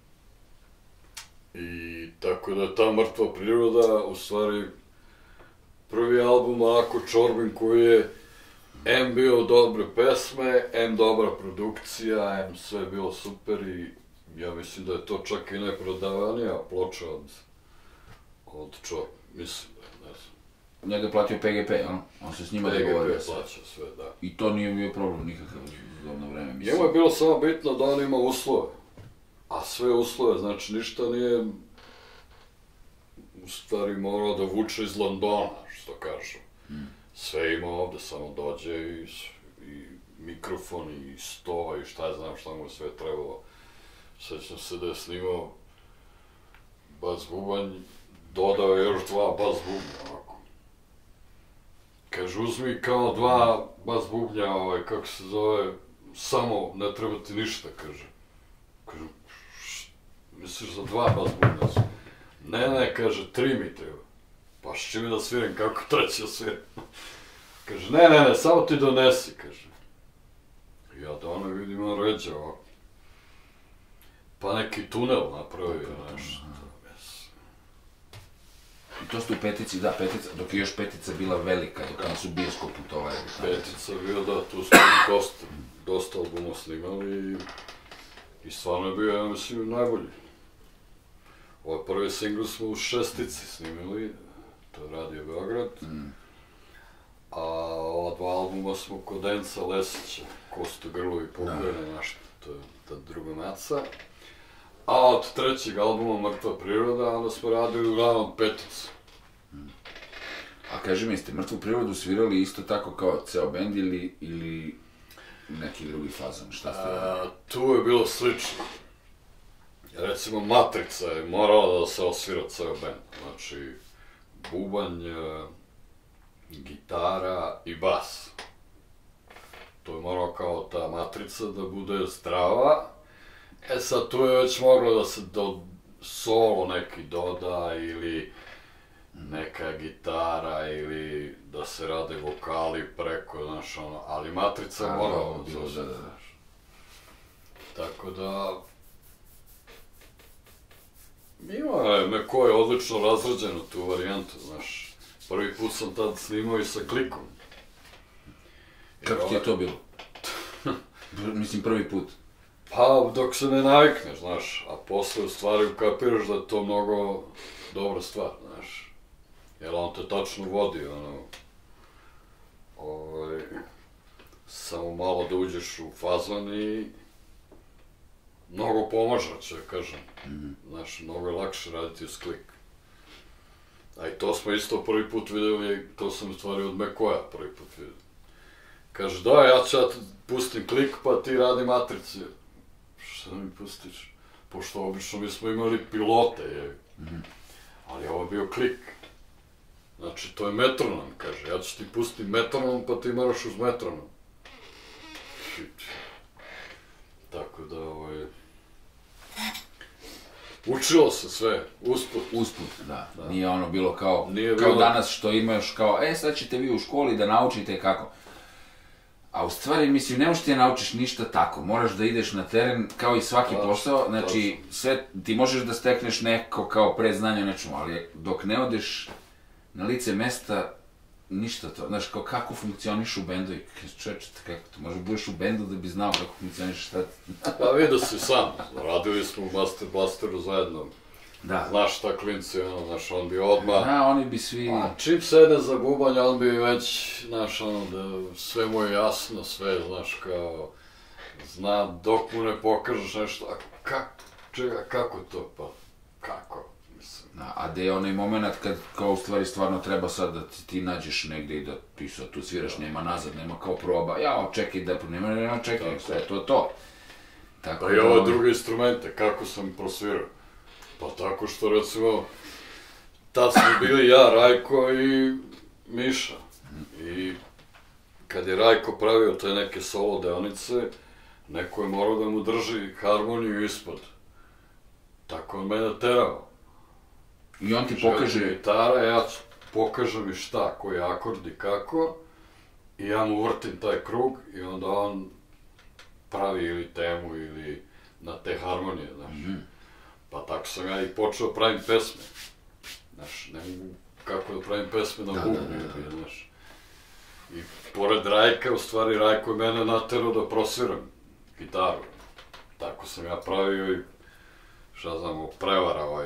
I tako da je ta Mrtva priroda, u stvari, prvi album onako čorbin koji je em bio dobre pesme, em dobra produkcija, em sve bilo super i ja mislim da je to čak i najprodavanija ploča od, od čorba, mislim da je, ne znam. Njega je platio P G P, on, on se s njima dogovorio. P G P plaća sve, da. I to nije bio problem nikakav za ono vreme, mislim. Njemu je bilo samo bitno da on ima uslove. A sve uslove, znači ništa nije u stvari morao da vuče iz Londona, što kažu. Mm. Sve ima ovde, samo dođe i, i mikrofon i sto i šta znam šta mu sve trebalo. Sećam se da je snimao bas bubanj, dodao je još dva bas bubnja, ovako. Kaže, uzmi kao dva bas bubnja, ovaj, kako se zove, samo ne treba ti ništa, kaže. Kaže, misliš za dva bas bubnja? Ne, ne, kaže, tri mi treba. Pa što će mi da sviram, kako treći da sviram? Kaže, ne, ne, ne, samo ti donesi, kaže. Ja da ono vidim, on ređe ovako. Pa neki tunel napravio, nešto. I to ste u petici, da, petica, dok je još petica bila velika, dok oni su bioskop putovali. Petica bio, da, tu smo dosta, dosta albuma snimali i, i stvarno je bio, ja mislim, najbolji. Ovaj prvi singl smo u Šestici snimili, to je Radio Beograd, mm. a ova dva albuma smo kod Denca Lesića, Kostu grlu i pokojene našte, to je ta druga maca. A od trećeg albuma Mrtva priroda, onda smo radili uglavnom peticu. Mm. A kaži mi, ste Mrtvu prirodu svirali isto tako kao ceo bend ili, ili neki drugi fazon, šta ste radili? Tu je bilo slično. Recimo, Matrica je morala da se osvira ceo bend, znači bubanj, gitara i bas. To je moralo kao ta Matrica da bude zdrava. E sad, tu je već moglo da se do, solo neki doda ili neka gitara ili da se rade vokali preko, znaš, ono, ali Matrica je morala bilo, da, da, da. Tako da... Ima je, Meko je odlično razrađeno tu varijantu, znaš. Prvi put sam tad snimao i sa klikom. Kako ti je to bilo? Mislim, prvi put. Pa, dok se ne navikneš, znaš, a posle u stvari ukapiraš da je to mnogo dobra stvar, znaš. Jer on te tačno vodi, ono... Ovaj... Samo malo da uđeš u fazon i... Mnogo pomaže, će kažem. Znaš, mnogo je lakše raditi uz klik. A i to smo isto prvi put videli, to sam u stvari od Mekoja prvi put vidio. Kaže, da, ja ću ja pustim klik, pa ti radi Matrici. Šta mi pustiš? Pošto obično mi smo imali pilote, je. Ali ovo je bio klik. Znači, to je metronom, kaže, ja ću ti pustim metronom, pa ti moraš uz metronom. Tako da, ovo je... Učilo se sve, usput. Usput, da. Nije ono bilo kao, Nije kao bilo... danas što imaš kao, e, sad ćete vi u školi da naučite kako. A u stvari, mislim, ne možeš ti da naučiš ništa tako, moraš da ideš na teren kao i svaki Tačno, posao, znači, sve, ti možeš da stekneš neko kao predznanje o nečemu, ali dok ne odeš na lice mesta, ništa to, znaš, kao kako funkcioniš u bendu i čoveče, kako to, možda budeš u bendu da bi znao kako funkcioniš šta ti. Pa vidio si sam, radili smo u Master Blasteru zajedno. Da. Znaš šta klinci, ono, znaš, on bi odmah... Da, oni bi svi... A čim sede za bubanje, on bi već, znaš, ono, da sve mu je jasno, sve, znaš, kao... Zna, dok mu ne pokažeš nešto, a kako, čega, kako to, pa, kako, mislim. Da, a gde je onaj moment kad, kao u stvari, stvarno treba sad da ti, ti nađeš negde i da ti sad tu sviraš, nema nazad, nema kao proba, ja, čekaj da, nema, nema, čekaj, sve, to je to. Tako pa i ove druge instrumente, kako sam prosvirao? Pa tako što, recimo, tad smo bili ja, Rajko i Miša. I kad je Rajko pravio te neke solo deonice, neko je morao da mu drži harmoniju ispod. Tako on mene terao. I on ti pokaže... Želi gitara, ja pokažem mi šta, koji akord i kako, i ja mu vrtim taj krug i onda on pravi ili temu ili na te harmonije, znaš. Pa tako sam ja i počeo pravim pesme. Znaš, ne mogu kako da pravim pesme na bubnju, znaš. I pored Rajka, u stvari Rajko je mene naterao da prosviram gitaru. Tako sam ja pravio i šta znam, prevara ovaj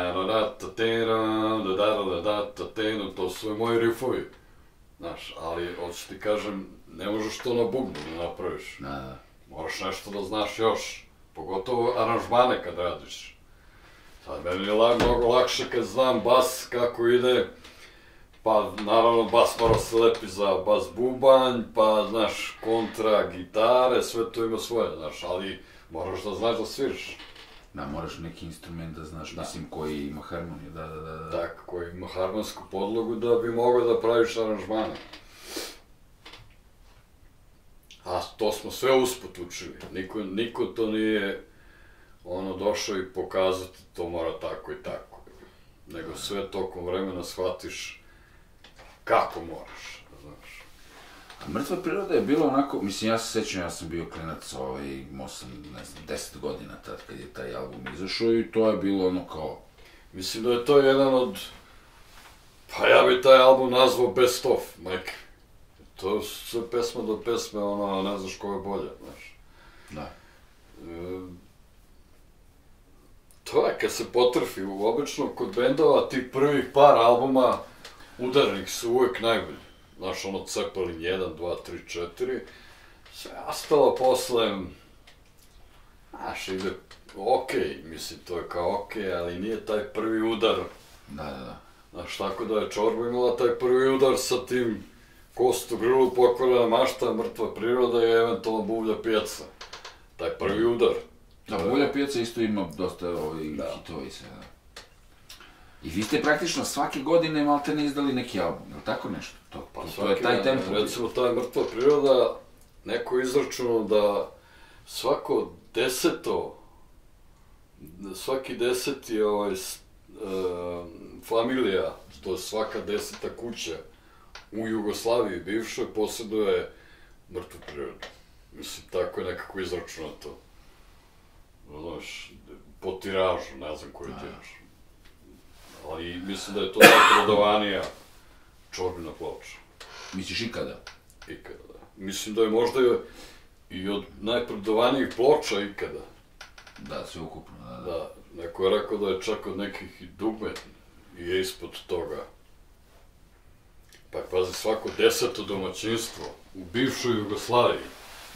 to su moji rifovi. Znaš, ali hoću ti kažem, ne možeš to na bubnju da napraviš. Moraš nešto da znaš još, pogotovo aranžmane kad radiš. Sad, meni je mnogo lakše kad znam bas kako ide, pa naravno bas mora se lepi za bas bubanj, pa znaš, kontra, gitare, sve to ima svoje, znaš, ali moraš da znaš da sviraš. Da, moraš neki instrument da znaš, mislim, koji ima harmoniju, da, da, da. Tako, koji ima harmonsku podlogu da bi mogao da praviš aranžmane. A to smo sve usput učili, niko, niko to nije ono došao i pokazati to mora tako i tako. Nego sve tokom vremena shvatiš kako moraš, znaš. A Mrtva priroda je bilo onako, mislim, ja se sećam, ja sam bio klinac, ovaj, imao sam, ne znam, deset godina tad kad je taj album izašao i to je bilo ono kao... Mislim da je to jedan od, pa ja bi taj album nazvao Best Of, majke. To su sve pesma do pesme, ono, ne znaš ko je bolja, znaš. Da. To je kad se potrfi, obično kod bendova ti prvih par albuma udarnih su uvek najbolji. Znaš, ono Zeppelin jedan, dva, tri, četiri, sve ostalo posle, znaš, ide okej, mislim, to je kao okej, ali nije taj prvi udar. Da, da, da. Znaš, tako da je Čorba imala taj prvi udar sa tim Kost u grlu, Pokvarena mašta, Mrtva priroda i eventualno Buvlja pijaca. Taj prvi udar. Da, Buvlja pijaca isto ima dosta hitovi sve, da. I vi ste praktično svake godine malte ne izdali neki album, je li tako nešto? To je taj tempo. Recimo, taj Mrtva priroda, neko je izračunao da svako deseto, svaki deseti familija, to je svaka deseta kuća u Jugoslaviji bivšoj, posjeduje mrtvu prirodu. Mislim, tako je nekako izračunato. Znaš, po tiražu, ne znam koji tiraž. Ali mislim da je to najprodavanija čorbina ploča. Misliš ikada? Ikada, da. Mislim da je možda i od najprodavanijih ploča ikada. Da, sve ukupno, da, da. Da, neko je rekao da je čak od nekih i dugme i je ispod toga. Pa je, pazi, svako deseto domaćinstvo u bivšoj Jugoslaviji.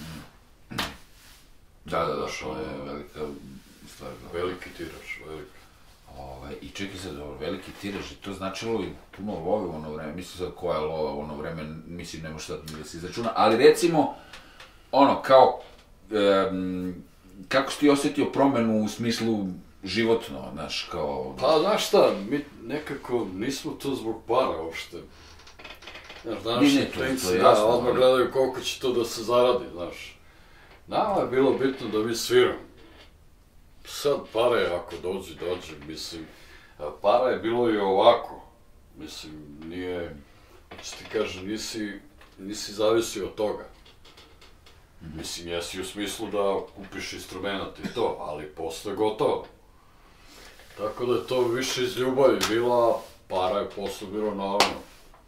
Da, da, da, to je velika stvar. Veliki tiraž, veliki. Ove, I čekaj sad, dobro, veliki tiraž, i to značilo i puno love u ono vreme, mislim sad koja je lova u ono vreme, mislim ne može sad da se izračuna, ali recimo, ono, kao, um, kako si ti osjetio promenu u smislu životno, znaš, kao... Pa, znaš šta, mi nekako nismo to zbog para uopšte. Znaš, današnji klinci, da, odmah gledaju koliko će to da se zaradi, znaš. Nama je bilo bitno da mi sviramo. Sad pare, ako dođe, dođe, mislim, para je bilo i ovako. Mislim, nije, ću ti kažem, nisi, nisi zavisio od toga. Mislim, jesi u smislu da kupiš instrument i to, ali posle gotovo. Tako da je to više iz ljubavi bila, para je posle bilo naravno.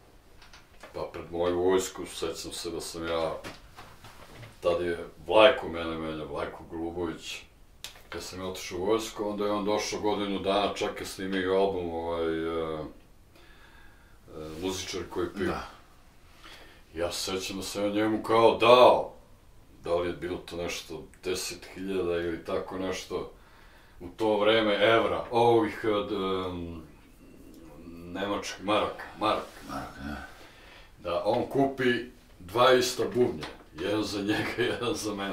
Pa pred moju vojsku, sećam se da sam ja, tad je Vlajko mene menja, Vlajko Golubović. Kad sam ja otišao u vojsku, onda je on došao godinu dana, čak je snimio album, ovaj, uh, uh, muzičar koji pio. Da. Ja se sećam da sam ja njemu kao dao, da li je bilo to nešto deset hiljada ili tako nešto, u to vreme evra, ovih od um, nemačkih maraka, maraka. Maraka, ja. Da on kupi dva ista bubnja, jedan za njega, jedan za mene.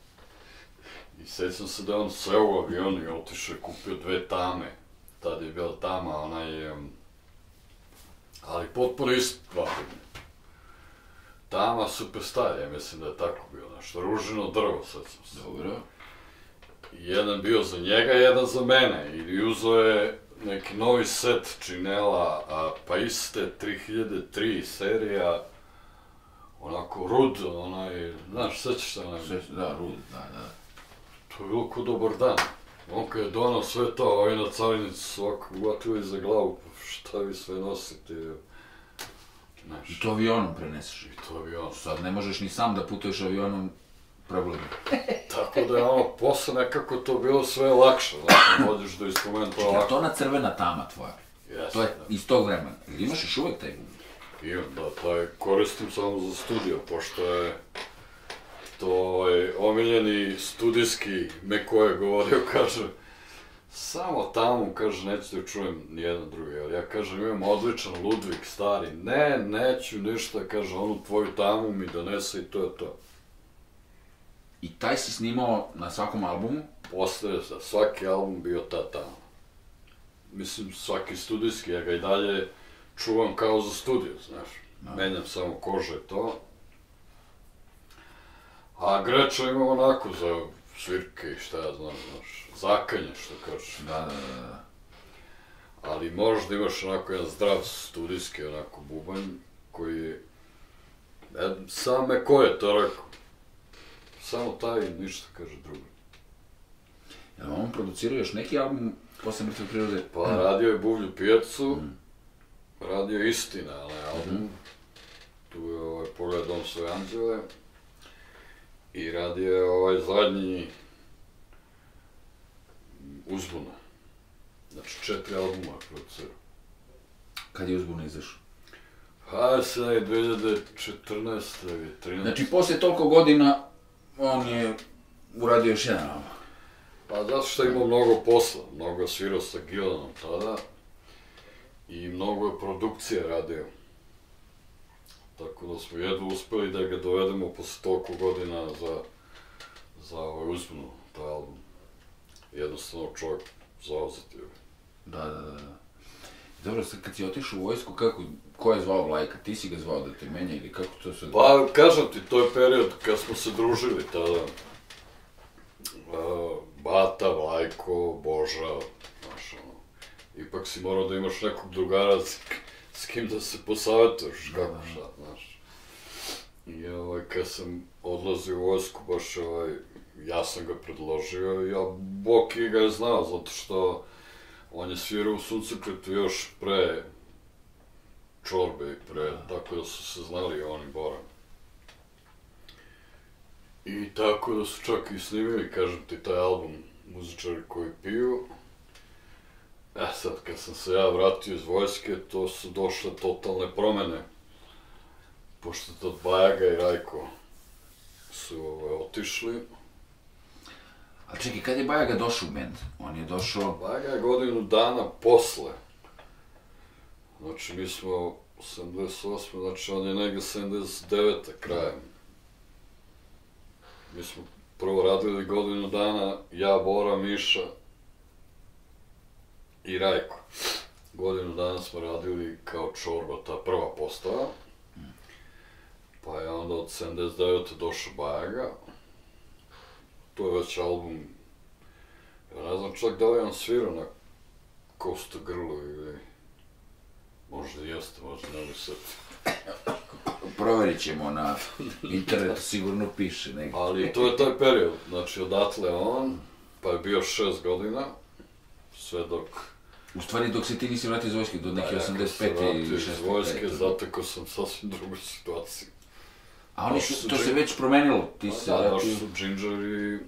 I sećam se da on seo u avion i otišao i kupio dve tame. Tada je bila tama, onaj... Um, ali potpuno isto dva bubnja. Tama Superstar, ja mislim da je tako bio, nešto ružino drvo, sećam se. Dobro. Jedan bio za njega, jedan za mene. I uzeo je neki novi set činela, a, pa iste tri hiljade tri serija, onako rud, onaj, znaš, sećaš se onaj? Da, rud, da, da. To je bilo ko dobar dan. On kad je donao sve to, ovi na carinici su ovako uvatili za glavu, šta vi sve nosite, znaš. I to avionom preneseš. I to avionom. Sad ne možeš ni sam da putuješ avionom, problem. Tako da je ono, posle nekako to bilo sve lakše, znači, dođeš do instrumenta ovako. Čekaj, to ona crvena tama tvoja, Jeste, to je da. iz tog vremena. Ili imaš još uvek taj bubnj? Imam, da, taj koristim samo za studio, pošto je to je omiljeni studijski me ko je govorio, kaže, samo tamo, kaže, neću da čujem nijedan drugi, ali ja kažem, imam odličan Ludvig stari, ne, neću ništa, kaže, onu tvoju tamu mi donese i to je to. I taj si snimao na svakom albumu? Posle je za svaki album bio ta tama. Mislim, svaki studijski, ja ga i dalje čuvam kao za studio, znaš. Menjam samo kože i to. A Greča imam onako za svirke i šta ja znam, znaš, zakanje, što kažeš. Da, da, da, da. Ali možeš da imaš onako jedan zdrav studijski, onako, bubanj, koji je... E, sam me ko je to rekao? Samo taj, ništa, kaže drugo. Jel on producirao još neki album posle Mrtve prirode? Pa radio je Buvlju pijacu, mm. radio je Istina, onaj album. Mm. Tu je ovaj Pogled dom svoje anđele. I radio je ovaj zadnji Uzbuna. Znači četiri albuma producirao. Kad je Uzbuna izašao? Ha, sad je dve hiljade četrnaeste ili trinaeste. Znači, posle toliko godina, on je uradio još jedan album. Pa zato što je imao mnogo posla, mnogo je svirao sa Gilanom tada i mnogo je produkcije radio. Tako da smo jedva uspeli da ga dovedemo posle toliko godina za, za ovaj Uzbunu, taj album. Jednostavno čovjek zauzeti. Da, da, da. Dobro, sad kad si otišao u vojsku, kako, ko je zvao Vlajka? Ti si ga zvao da te menja ili kako to sad... Pa, kažem ti, to je period kad smo se družili tada. Uh, Bata, Vlajko, Boža, znaš, ono. ipak si morao da imaš nekog drugara s kim da se posavetuješ, kako šta, znaš. I ovaj, kad sam odlazio u vojsku, baš ovaj, ja sam ga predložio i ja, Boki ga je znao, zato što on je svirao u Suncokretu još pre Čorbe i pre, tako da su se znali on i Bora. I tako da su čak i snimili, kažem ti, taj album Muzičari koji piju. E sad, kad sam se ja vratio iz vojske, to su došle totalne promene. Pošto tad Bajaga i Rajko su ovaj, otišli. A čekaj, kad je Bajaga došao u bend? On je došao... Bajaga je godinu dana posle. Znači, mi smo sedamdeset osme, znači on je negde sedamdeset devete krajem. Mi smo prvo radili godinu dana, ja, Bora, Miša i Rajko. Godinu dana smo radili kao Čorba, ta prva postava. Pa je onda od sedamdeset devete došao Bajaga. To je već album, ja ne znam čak da li on svirao na Kosta Grlu ili... Možda jeste, možda ne bi se... Proverit ćemo na internetu, sigurno piše negdje. Ali to je taj period, znači odatle on, pa je bio šest godina, sve dok... U stvari dok se ti nisi vratio iz vojske, do neke osamdeset pete ili šezdeset pete. iz vojske, zatekao sam sasvim drugu situaciju. A oni su, to se već promenilo, ti se... Da, došli su Ginger i...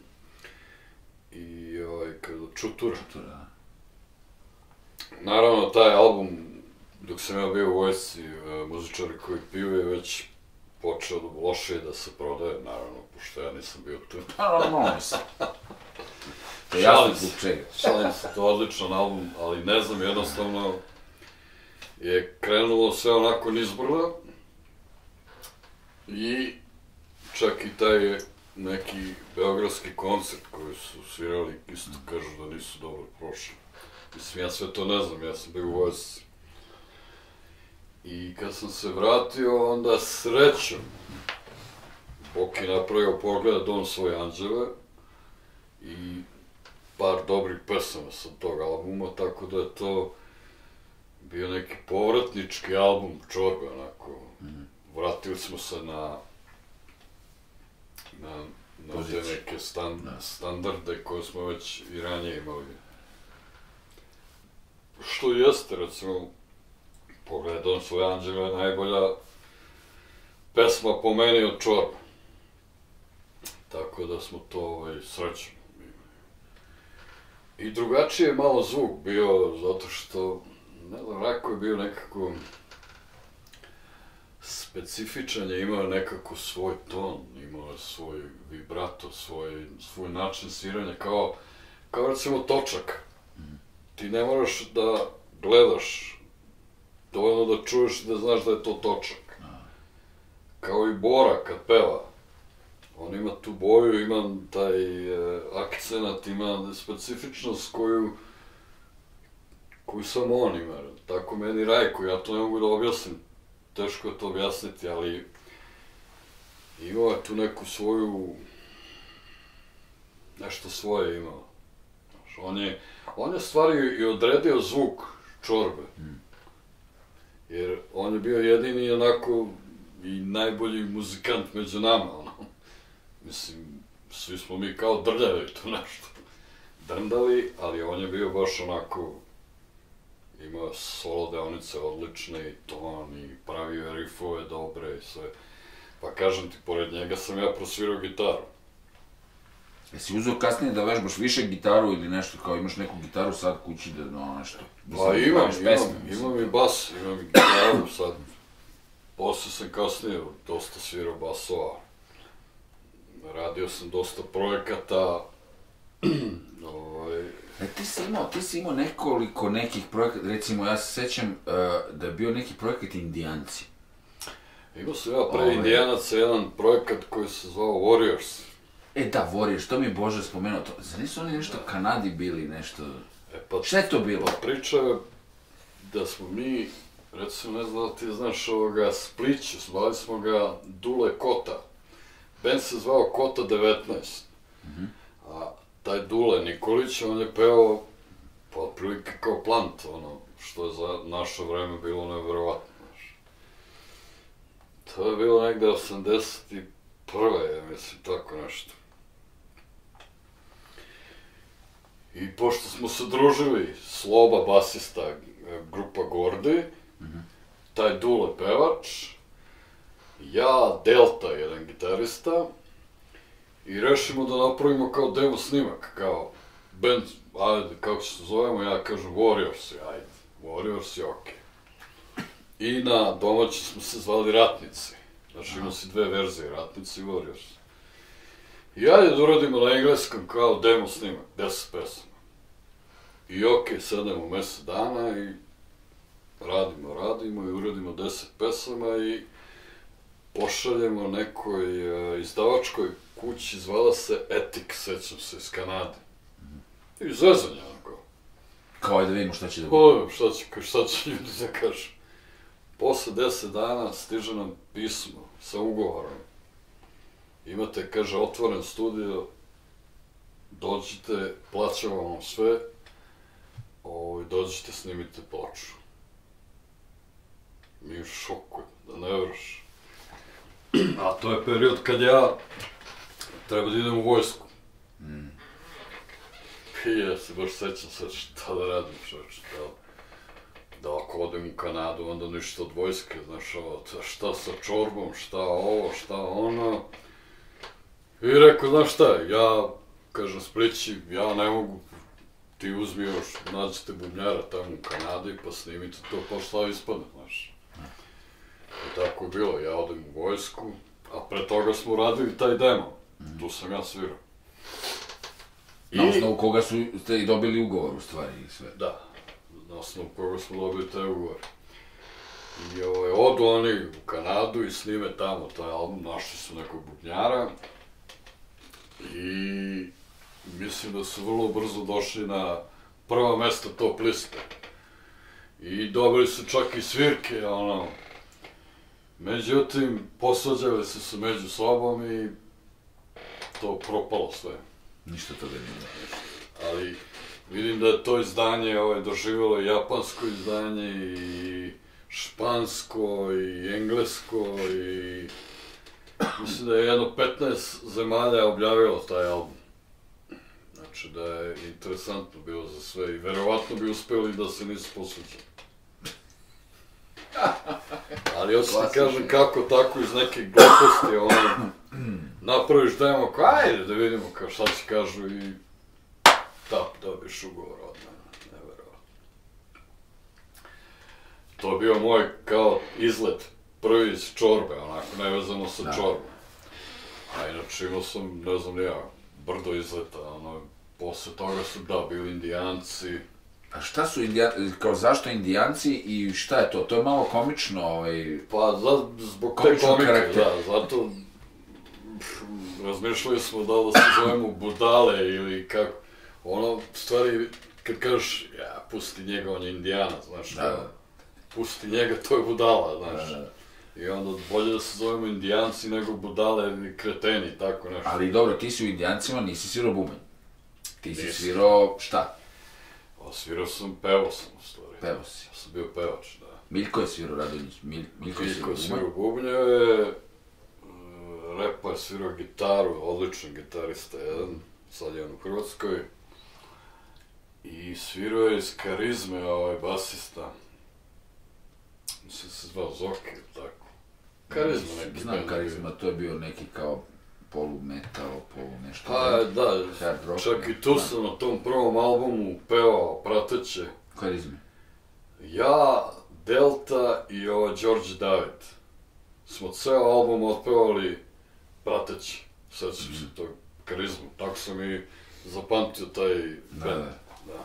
i ovaj, kada, Čutura. Čutura. Naravno, taj album, dok sam ja bio u vojsci, Muzičari koji piju je već počeo lošije da se prodaje, naravno, pošto ja nisam bio tu. Pa, normalno sam. To je jasno zbog čega. Šalim se, to je odličan album, ali ne znam, jednostavno je krenulo sve onako nizbrdo i čak i taj neki beogradski koncert koji su svirali, isto kažu da nisu dobro prošli. Mislim, ja sve to ne znam, ja sam bio u vojsci. I kad sam se vratio, onda srećom, Boki napravio Pogleda Dom svoje anđele i par dobrih pesama sa tog albuma, tako da je to bio neki povratnički album Čorbe, onako. Vratili smo se na na, na te neke stand, standarde koje smo već i ranije imali. Što jeste, recimo, Pogleda Dom svoje anđele je najbolja pesma po meni od Čorbe. Tako da smo to ovaj, srećom. I drugačiji je malo zvuk bio, zato što, ne znam, Rajko je bio nekako specifičan, je imao nekako svoj ton, imao je svoj vibrato, svoj, svoj način sviranja, kao, kao recimo točak. Ti ne moraš da gledaš, dovoljno da čuješ i da znaš da je to točak. Kao i Bora kad peva. On ima tu boju, ima taj e, akcenat, ima specifičnost koju koju samo on ima. Tako meni Rajko, ja to ne mogu da objasnim, teško je to objasniti, ali imao je tu neku svoju, nešto svoje imao. Znaš, on je, on je stvari i odredio zvuk Čorbe, jer on je bio jedini onako i najbolji muzikant među nama, ono. Mislim, svi smo mi kao drljali tu nešto drndali, ali on je bio baš onako, imao solo deonice odlične i ton i pravio rifove dobre i sve. Pa kažem ti, pored njega sam ja prosvirao gitaru. Jesi uzeo kasnije da vežbaš više gitaru ili nešto, kao imaš neku gitaru sad kući da no nešto? Pa imam, imam, imam i bas, imam i gitaru sad. Posle sam kasnije dosta svirao basova. Radio sam dosta projekata, ovaj... E, ti si imao, ti si imao nekoliko nekih projekata, recimo, ja se sećam uh, da je bio neki projekat Indijanci. Imao sam ja pre Ove... Indijanaca jedan projekat koji se zvao Warriors. E da, Warriors, to mi je Bože spomenuo, to, zar nisu oni nešto da. Kanadi bili, nešto... E, pa, šta je to bilo? Pa priča je da smo mi, recimo, ne znam da ti znaš ovoga, Splić, zvali smo ga Dule Kota. Band se zvao Kota devetnaest, mm-hmm. A taj Dule Nikolić, on je peo Pa otprilike kao plant, ono, što je za naše vreme bilo neverovatno, znaš. To je bilo negde osamdeset prve, ja mislim, tako nešto. I pošto smo se družili, Sloba, basista, grupa Gordi, Mhm. taj Dule pevač, ja, Delta, jedan gitarista, i rešimo da napravimo kao demo snimak, kao band, ajde, kako se zovemo, ja kažem Warriors, ajde, Warriors je okej. I na domaći smo se zvali Ratnici, znači imamo si dve verzije, Ratnici i Warriors. I ajde da uradimo na engleskom kao demo snimak, deset pesama. I okej, sedemo mesec dana i radimo, radimo i uradimo deset pesama i pošaljemo nekoj uh, izdavačkoj kući, zvala se Etik, sećam se, iz Kanade. I zezanja, onako. Kao da vidimo šta će da bude. O, šta će, šta će ljudi da kažu. Posle deset dana stiže nam pismo sa ugovorom. Imate, kaže, otvoren studio, dođite, plaćamo vam sve, o, dođite, snimite ploču. Mi u šoku, da ne vrš. A to je period kad ja treba da idem u vojsku. Mm. I ja se baš sećam sad šta da radim, čoveče, da, da ako odem u Kanadu, onda ništa od vojske, znaš, ovo, šta sa čorbom, šta ovo, šta ono. I rekao, znaš šta, ja, kažem, Splići, ja ne mogu, ti uzmi još, nađete bubnjara tamo u Kanadi, pa snimite to, pa šta ispadne, znaš. I tako je bilo, ja odem u vojsku, a pre toga smo radili taj demo, mm. tu sam ja svirao. Na osnovu koga su ste i dobili ugovor, u stvari, i sve. Da, na osnovu koga smo dobili taj ugovor. I ovaj, odu oni u Kanadu i snime tamo taj album, našli su nekog bubnjara. I mislim da su vrlo brzo došli na prva mesta top liste. I dobili su čak i svirke, ono. Međutim, posvađali su se među sobom i to propalo sve. Ništa toga nije. Ali vidim da je to izdanje ovaj, doživjelo i japansko izdanje, i špansko, i englesko, i mislim da je jedno petnaest zemalja objavilo taj album. Znači da je interesantno bilo za sve i verovatno bi uspeli da se nisu posveđali. Ali ja sam ti kažem kako tako iz neke gluposti, ono, napraviš demo, kao ajde da vidimo kao šta ti kažu i tap, dobiš ugovor od mene, neverovatno. To je bio moj kao izlet prvi iz čorbe, onako nevezano sa čorbom. A inače imao sam, ne znam ja, brdo izleta, ono, posle toga su da bili Indijanci. A šta su Indijanci, kao zašto Indijanci i šta je to? To je malo komično, ovaj... Pa, za, zbog te komike, da, zato razmišljali smo da li da se zovemo budale ili kako, ono, stvari, kad kažeš, ja, pusti njega, on je Indijanac, znaš, da. Pusti njega, to je budala, znaš. Da. I onda bolje da se zovemo Indijanci nego budale ili kreteni, tako nešto. Ali dobro, ti si u Indijancima, nisi svirao bubanj. Ti si svirao šta? O, svirao sam, pevao sam u stvari. Pevao si. Ja sam bio pevač, da. Miljko je svirao Radonjić, Mil, Miljko je svirao bubanj. Miljko je svirao bubnjeve, Repa je svirao gitaru, odličan gitarista jedan, sad je on u Hrvatskoj. I svirao je iz Karizme, ovaj basista. Mislim se zvao Zoki, ili tako. Karizma neki. Znam Karizma, to je bio neki kao polu-metal, polu nešto. Pa da, čak i tu sam na tom prvom albumu pevao prateće. Karizme? Ja, Delta i ova Đorđe David. Smo ceo album otpevali prateći. Sećam se tog Karizmu. Tako sam i zapamtio taj band. Da.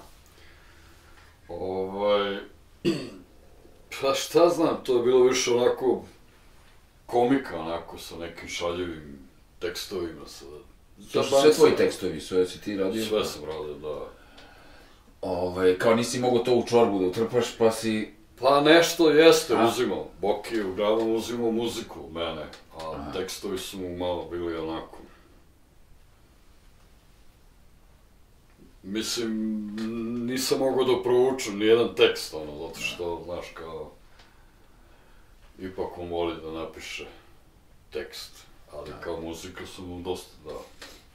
Ovaj... Pa šta znam, to je bilo više onako komika, onako, sa nekim šaljivim tekstovima. Sa... To su sve tvoji tekstovi, sve si ti radio? Sve sam radio, da. Ovaj, kao nisi mogo to u čorbu da utrpaš, pa si... Pa nešto jeste uzimao. Boki je uglavnom uzimao muziku u mene, a aha, tekstovi su mu malo bili onako... mislim, nisam mogao da proučem nijedan tekst, ono, zato što, znaš, kao, ipak mu voli da napiše tekst, ali kao muzika sam mu dosta dao.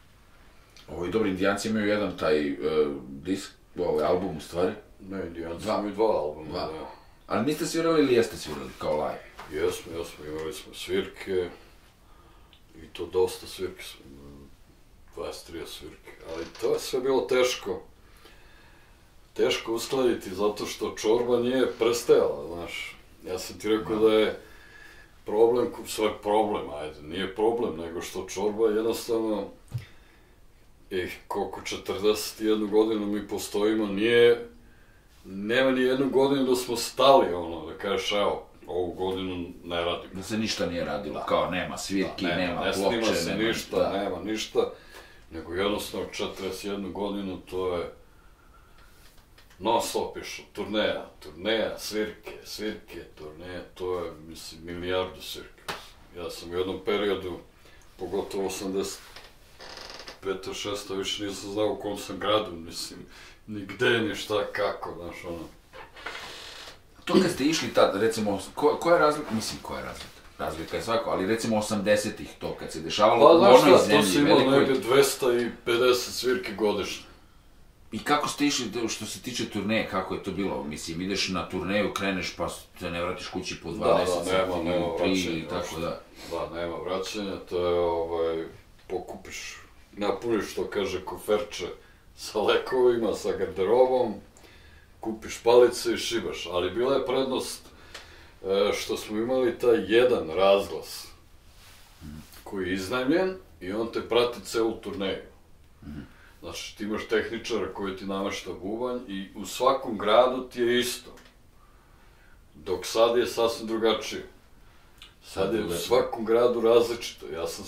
Ovi dobri Indijanci imaju jedan taj disk, ovaj album u stvari. Ne, Indijanci imaju dva albuma, da. Ali niste svirali ili jeste svirali, kao live? Jesmo, jesmo, imali smo svirke, i to dosta svirke smo imali, dvadeset tri svirke, ali to je sve bilo teško, teško uskladiti, zato što čorba nije prestajala, znaš. Ja sam ti rekao da je problem, sve problem, ajde, nije problem, nego što čorba jednostavno, eh, koliko četrdeset jednu godinu mi postojimo, nije, nema ni jednu godinu da smo stali, ono, da kažeš, evo, ovu godinu ne radimo. Da se ništa nije radilo, kao nema svirki, da, nema, nema ploče, nema... Ne snima se nema, ništa, da. Nema ništa, nego jednostavno četrdeset jednu godinu to je non stop išlo, turneja, turneja, svirke, svirke, turneja, to je, mislim, milijardu svirke. Ja sam u jednom periodu, pogotovo osamdeset pete šeste više nisam znao u kom sam gradu, mislim, ni gde, ni šta, kako, znaš, ono. To kad ste išli tad, recimo, ko, koja je razlika, mislim, koja je razlika? Razlika je svako, ali recimo osamdesetih to, kad se dešavalo u onoj zemlji velikoj... Pa, znaš šta, to si imao negdje dvesta pedeset svirke godišnje. I kako ste išli, što se tiče turneje, kako je to bilo? Mislim, ideš na turneju, kreneš pa se ne vratiš kući po dva meseca, da, nema, nema vraćanja, i tako da. Da, nema vraćanja, to je, ovaj, pokupiš, napuniš, što kaže, koferče sa lekovima, sa garderobom, kupiš palice i šibaš, ali bila je prednost što smo imali taj jedan razglas koji je iznajmljen i on te prati celu turneju. Znači, ti imaš tehničara koji ti namešta bubanj i u svakom gradu ti je isto. Dok sad je sasvim drugačije. Sad je u svakom gradu različito. Ja sam,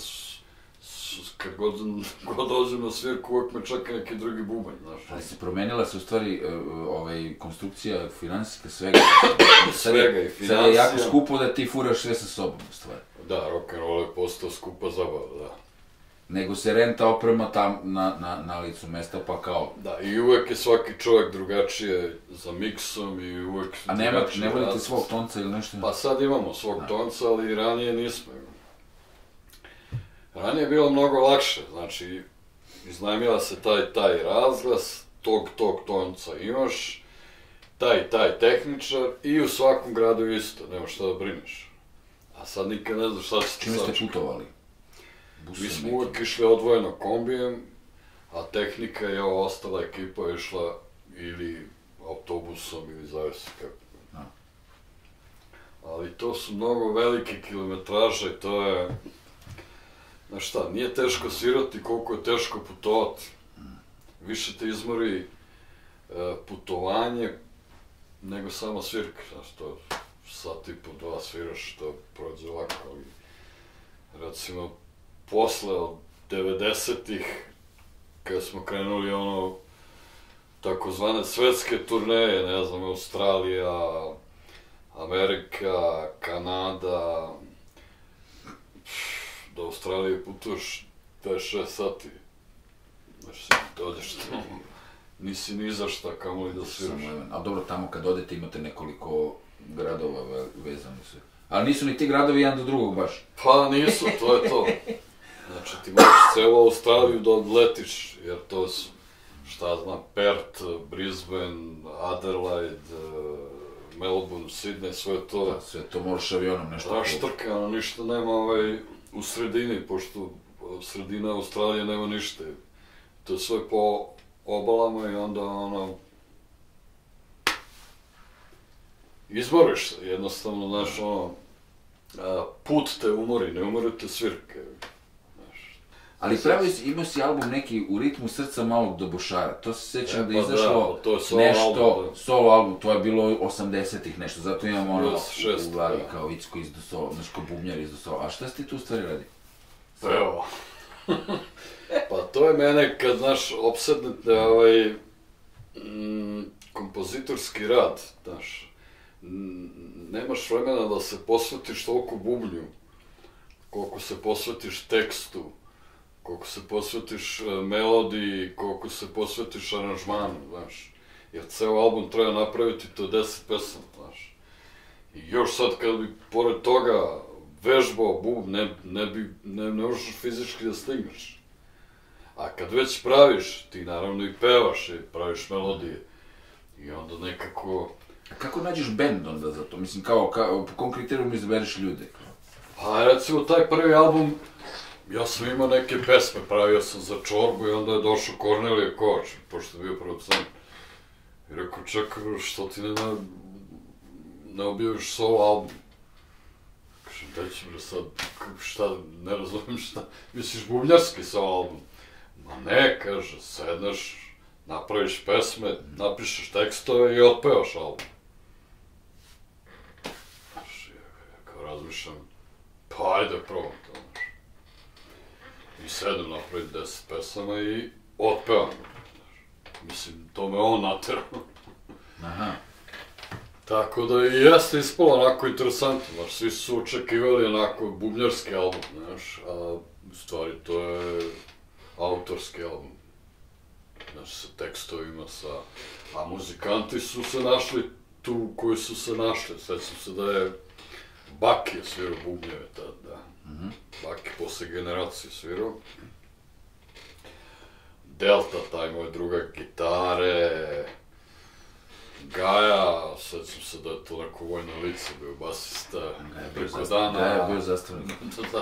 kad god, god dođem na svirku, uvek me čeka neki drugi bubanj, znaš. Ali se promenila se u stvari ovaj, konstrukcija finansijska svega. Svega i financija. Sad je jako skupo da ti furaš sve sa sobom, u stvari. Da, rock'n'roll je postao skupa zabava, da. Nego se renta oprema tam na, na, na licu mesta, pa kao... Da, i uvek je svaki čovjek drugačije za miksom i uvek... A nema, ne volite svog tonca ili nešto? Pa sad imamo svog da. tonca, ali ranije nismo imali. Ranije je bilo mnogo lakše, znači, iznajmila se taj, taj razglas, tog, tog tonca imaš, taj, taj tehničar i u svakom gradu isto, nema šta da brineš. A sad nikad ne znaš šta će ti sačekati. Čime ste putovali? Mi smo uvek išli odvojeno kombijem, a tehnika je ova ostala ekipa išla ili autobusom ili zavisi kako. Da. Ali to su mnogo velike kilometraže i to je... Znaš šta, nije teško svirati koliko je teško putovati. Više te izmori e, putovanje nego samo svirka. Znaš, to sat i po dva sviraš, to prođe lako, ali recimo posle od devedesetih, kada smo krenuli ono takozvane svetske turneje, ne znam, Australija, Amerika, Kanada, do Australije putuješ pedeset šest sati, znaš, dođeš tamo, nisi ni za šta, kamo li da sviraš. A dobro, tamo kad odete imate nekoliko gradova vezani sve. Ali nisu ni ti gradovi jedan do drugog baš. Pa nisu, to je to. Znači, ti možeš celu Australiju da odletiš, jer to su, šta znam, Perth, Brisbane, Adelaide, Melbourne, Sydney, sve to. Da, sve to možeš avionom nešto. Da, štrkano, ništa nema ovaj, u sredini, pošto sredina Australije nema ništa. To je sve po obalama i onda, ono, izmoriš se, jednostavno, znaš, ono, put te umori, ne umori te svirke. Ali pravi imao si album neki U ritmu srca malog dobošara, to se sjećam da je izašlo nešto, solo album, to je bilo osamdesetih nešto, zato imam ono u glavi kao Vicko izdo solo, znaš kao bubnjar izdo solo, a šta si ti tu u stvari radi? Pa evo, pa to je mene kad, znaš, opsednete ovaj kompozitorski rad, znaš, nemaš vremena da se posvetiš toliko bubnju, koliko se posvetiš tekstu, koliko se posvetiš melodiji, koliko se posvetiš aranžmanu, znaš. Jer ceo album treba napraviti to deset pesama, znaš. I još sad kad bi pored toga vežbao bub, ne, ne bi, ne, ne možeš fizički da stigneš. A kad već praviš, ti naravno i pevaš i praviš melodije. I onda nekako... A kako nađeš bend onda za to? Mislim, kao, kao po kom kriterijum izabereš ljude? Pa recimo taj prvi album, ja sam imao neke pesme, pravio sam za Čorbu i onda je došao Kornelije Kovač, pošto je bio producent. I rekao, čekaj, što ti ne, ne objaviš solo album? Kažem, daj ću bre sad, šta, ne razumijem šta, misliš bubnjarski solo album? Ma ne, kaže, sedneš, napraviš pesme, napišeš tekstove i otpevaš album. Znaš, ja kao razmišljam, pa ajde, probam to, znaš. I sedem napravim deset pesama i otpevam. Mislim, to me on naterao. Aha. Tako da i jeste ispalo onako interesantno, znaš, svi su očekivali onako bubnjarski album, znaš, a u stvari to je autorski album. Znači, sa tekstovima, sa... A muzikanti su se našli tu koji su se našli. Sjećam se da je Baki je svirao bubnjeve tad, da. Mm-hmm. Baki posle generacije svirao. Delta, taj moj drugak, gitare, Gaja, sjećam se da je to neko vojno lice, bio basista, preko dana... Gaja je bio zastavnik.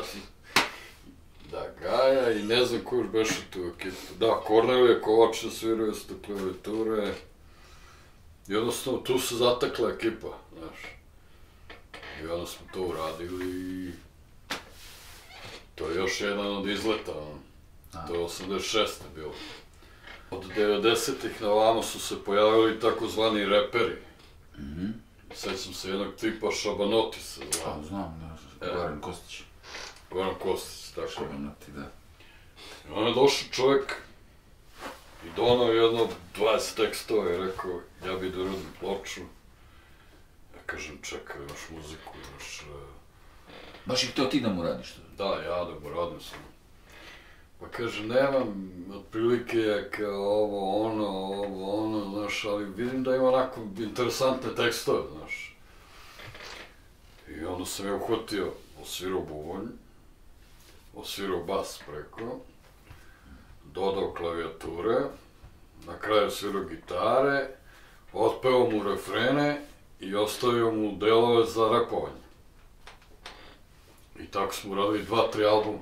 Da, Gaja i ne znam ko još beše tu ekipu. Da, Kornelije Kovač je svirao isto klavijature. Jednostavno, tu se zatakla ekipa, znaš. I onda smo to uradili i... To je još jedan od izleta, to je osamdeset šeste bilo. Od devedesetih na ovamo su se pojavili takozvani reperi. Sjećam se jednog tipa Šabanoti se zvao. A, znam, da, Goran Kostić. Goran Kostić, tako je. Šabanoti, da. I on je došao čovjek i donao jedno dvadeset tekstova i rekao, ja bi da uradim ploču. Ja kažem, čekaj, imaš muziku, imaš... Baš ih hteo ti da mu radiš to? Da, ja da mu radim sam. Pa kaže, nemam, otprilike kao ovo, ono, ovo, ono, znaš, ali vidim da ima onako interesantne tekstove, znaš. I onda sam je uhvatio, osvirao bubonj, osvirao bas preko, dodao klavijature, na kraju osvirao gitare, otpeo mu refrene i ostavio mu delove za repovanje. I tako smo uradili dva, tri albuma.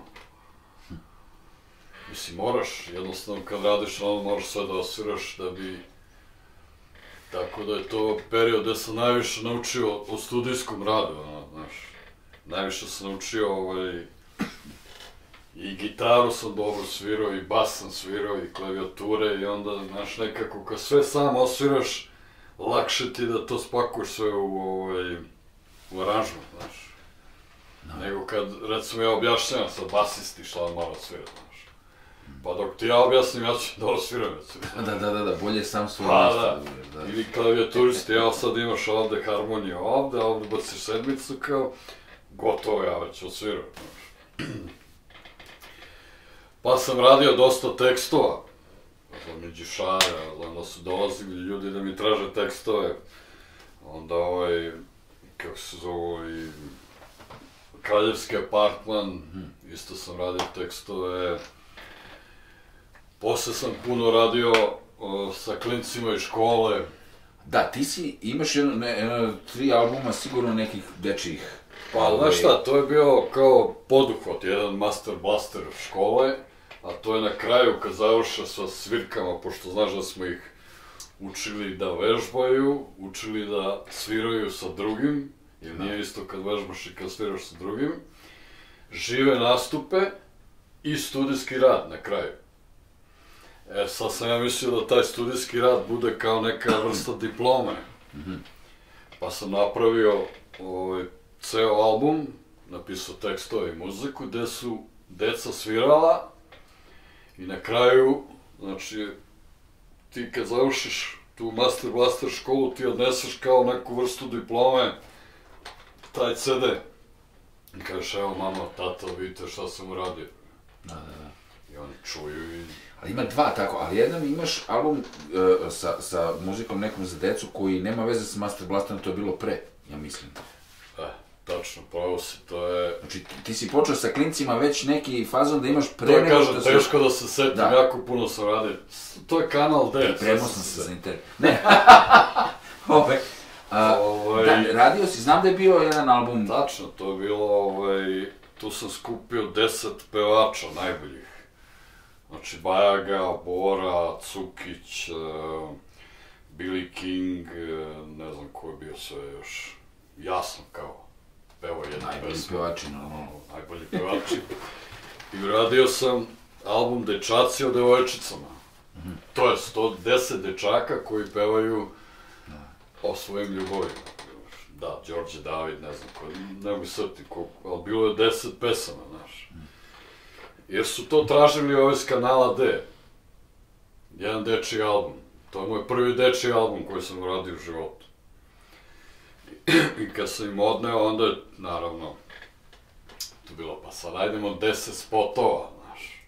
Mislim, moraš, jednostavno kad radiš ono, moraš sve da osviraš da bi... Tako da je to period gde sam najviše naučio o studijskom radu, ono, znaš. Najviše sam naučio, ovaj... I gitaru sam dobro svirao, i bas sam svirao, i klavijature, i onda, znaš, nekako, kad sve sam osviraš, lakše ti da to spakuješ sve u, ovaj... u aranžman, znaš. Nego kad, recimo, ja objašnjavam sa basisti šta on mora svirati, znaš. Pa dok ti ja objasnim, ja ću da osviram, recimo. Da, da, da, da, bolje sam svoj pa, da. da. Ili klavijaturisti, ja sad imaš ovde harmoniju ovde, a ovde baciš sedmicu kao, gotovo, ja već osviram, znaš. Pa sam radio dosta tekstova, za Međišara, onda su dolazili ljudi da mi traže tekstove, onda ovaj, kako se zove, i Kraljevski apartman, isto sam radio tekstove. Posle sam puno radio o, sa klincima iz škole. Da, ti si, imaš jedno, ne, jedno, tri albuma sigurno nekih dečijih. Pa, znaš šta, to je bio kao poduhvat, jedan Master Blaster škole, a to je na kraju kad završa sa svirkama, pošto znaš da smo ih učili da vežbaju, učili da sviraju sa drugim, jer nije isto kad vežbaš i kad sviraš sa drugim, žive nastupe i studijski rad na kraju. E, sad sam ja mislio da taj studijski rad bude kao neka vrsta diplome. Pa sam napravio ovaj, ceo album, napisao tekstove i muziku, gde su deca svirala i na kraju, znači, ti kad završiš tu Master Blaster školu, ti odneseš kao neku vrstu diplome taj ce de. I kažeš, evo mama, tata, vidite šta sam uradio. Da, da, da. I čuju i... Ali ima dva tako, ali jedan imaš album uh, sa, sa muzikom nekom za decu koji nema veze sa Master Blasterom, to je bilo pre, ja mislim. E, tačno, pravo si, to je... Znači, ti, ti si počeo sa klincima već neki fazon da imaš pre... To je, kažem, teško da se setim, da. jako puno sam radio. To je Kanal D. Pripremao sam se za internet. Ne. Ove, a, ovaj... da, radio si, znam da je bio jedan album... Tačno, to je bilo, ovaj... Tu sam skupio deset pevača najboljih. Znači, Bajaga, Bora, Cukić, uh, Billy King, uh, ne znam ko je bio sve još. Ja sam kao pevao jednu pesmu. Najbolji pevači, normalno. Najbolji pevači. I uradio sam album Dečaci o devojčicama. Mm-hmm. To je sto deset dečaka koji pevaju da. O svojim ljubovima. Da, Đorđe David, ne znam ko, ne mi srti koliko, ali bilo je deset pesama, znaš. Mm. Jer su to tražili ove s Kanala D. Jedan dečiji album. To je moj prvi dečiji album koji sam uradio u životu. I, i kad sam im odneo, onda je, naravno, tu bilo, pa sad ajdemo deset spotova, znaš.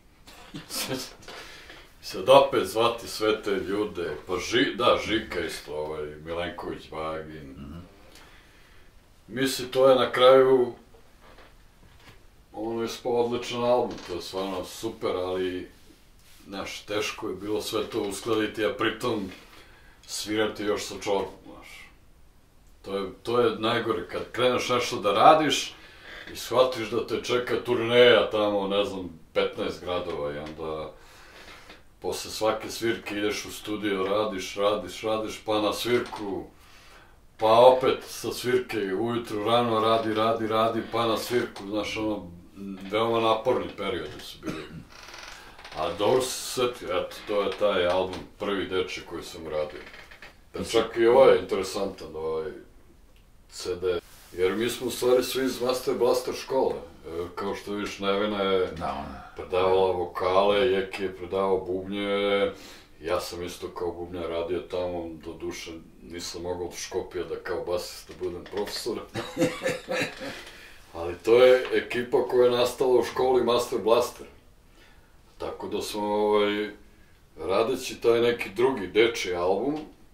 Sad opet zvati sve te ljude, pa Ži, da, Žika isto, ovaj, Milenković, Bagin. Mm-hmm. Mislim, to je na kraju, ono je spao odličan album, to je stvarno super, ali, znaš, teško je bilo sve to uskladiti, a pritom svirati još sa čorbom, znaš. To je, to je najgore, kad kreneš nešto da radiš i shvatiš da te čeka turneja tamo, ne znam, petnaest gradova i onda posle svake svirke ideš u studio, radiš, radiš, radiš, pa na svirku, pa opet sa svirke ujutru rano radi, radi, radi, pa na svirku, znaš, ono, veoma naporni periodi su bili. A dobro se setio, eto, to je taj album, prvi deče koji sam uradio. Da čak i ovaj je interesantan, ovaj ce de. Jer mi smo u stvari svi iz Master Blaster škole. E, kao što vidiš, Nevena je da, predavala vokale, Jeki je predavao bubnje, ja sam isto kao bubnja radio tamo, do duše nisam mogao od Škopija da kao basista budem profesor. Ali to je ekipa koja je nastala u školi Master Blaster. Tako da smo, ovaj, radeći taj neki drugi dečiji album,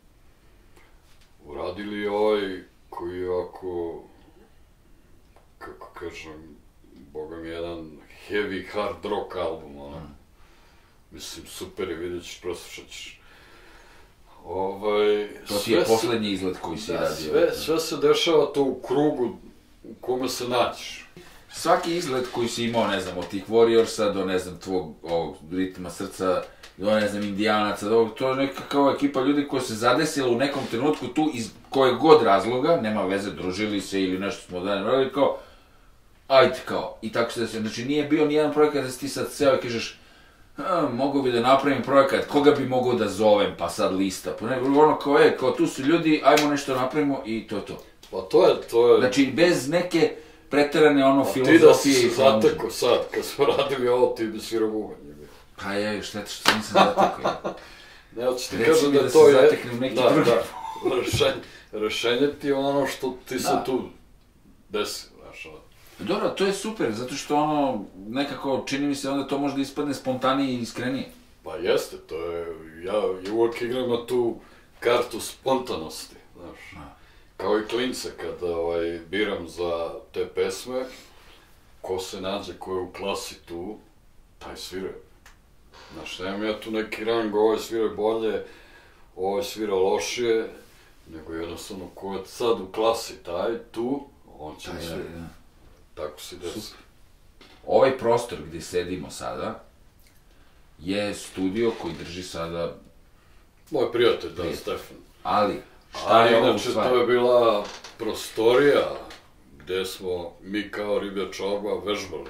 uradili ovaj koji je ovako, kako kažem, boga mi jedan heavy hard rock album, ono. Mm. Mislim, super je, vidjet ćeš, proslušat ćeš. Ovaj, to ti je poslednji izgled koji si da, radio. Sve, sve se dešava to u krugu u kome se nađeš. Svaki izgled koji si imao, ne znam, od tih Warriorsa do, ne znam, tvog ovog ritma srca, do, ne znam, Indijanaca, do, to je neka kao ekipa ljudi koja se zadesila u nekom trenutku tu iz kojeg god razloga, nema veze, družili se ili nešto smo dalje radili, kao, ajde, kao, i tako se da se, znači nije bio nijedan projekat da si ti sad seo i kažeš, mogu bi da napravim projekat, koga bi mogao da zovem, pa sad lista, pa nego ono kao je, kao tu su ljudi, ajmo nešto napravimo i to je to. Pa to je, to je... Znači, bez neke preterane ono pa filozofije... ti da si se zateko sad, kad smo radili ovo, ti bi svirao bubanje. Pa je, šteta što se nisam zateko, ja. Ne, hoće ti kažem da, da to je... Reci mi da se zateknem neki da, drugi. Da, rešenje, rešenje ti je ono što ti se da. Tu desi, znaš, ono. Dobro, to je super, zato što ono, nekako, čini mi se onda to može da ispadne spontanije i iskrenije. Pa jeste, to je, ja uvijek igram na tu kartu spontanosti, znaš. Da. Kao i klince, kada ovaj, biram za te pesme, ko se nađe, ko je u klasi tu, taj svira. Znaš, nemam ja tu neki rang, ovaj svira bolje, ovaj svira lošije, nego jednostavno ko je sad u klasi taj, tu, on će svira. Ja, ja. Tako se desi. Ovaj prostor gde sedimo sada je studio koji drži sada... Moj prijatelj, da, Stefan. Ali, šta je ovo u stvari? Inače, to je bila prostorija gde smo mi kao Riblja čorba vežbali.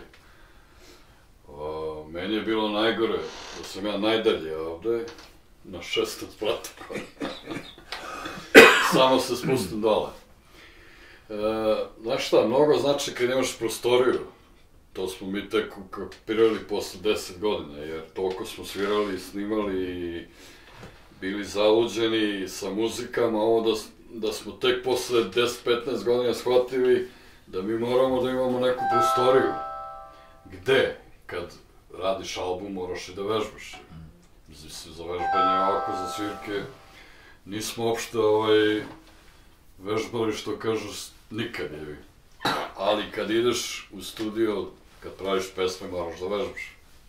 O, meni je bilo najgore, da sam ja najdalje ovde, na šestom spratu. Samo se spustim dole. E, znaš šta, mnogo znači kad imaš prostoriju, to smo mi tek ukapirali posle deset godina, jer toliko smo svirali, snimali i bili zaluđeni sa muzikama, ovo da, da smo tek posle deset petnaest godina shvatili da mi moramo da imamo neku prostoriju. Gde? Kad radiš album, moraš i da vežbaš. Za vežbanje ovako, za svirke, nismo uopšte ovaj, vežbali, što kažu, nikad je. Ali kad ideš u studio, kad praviš pesme, moraš da vežbaš.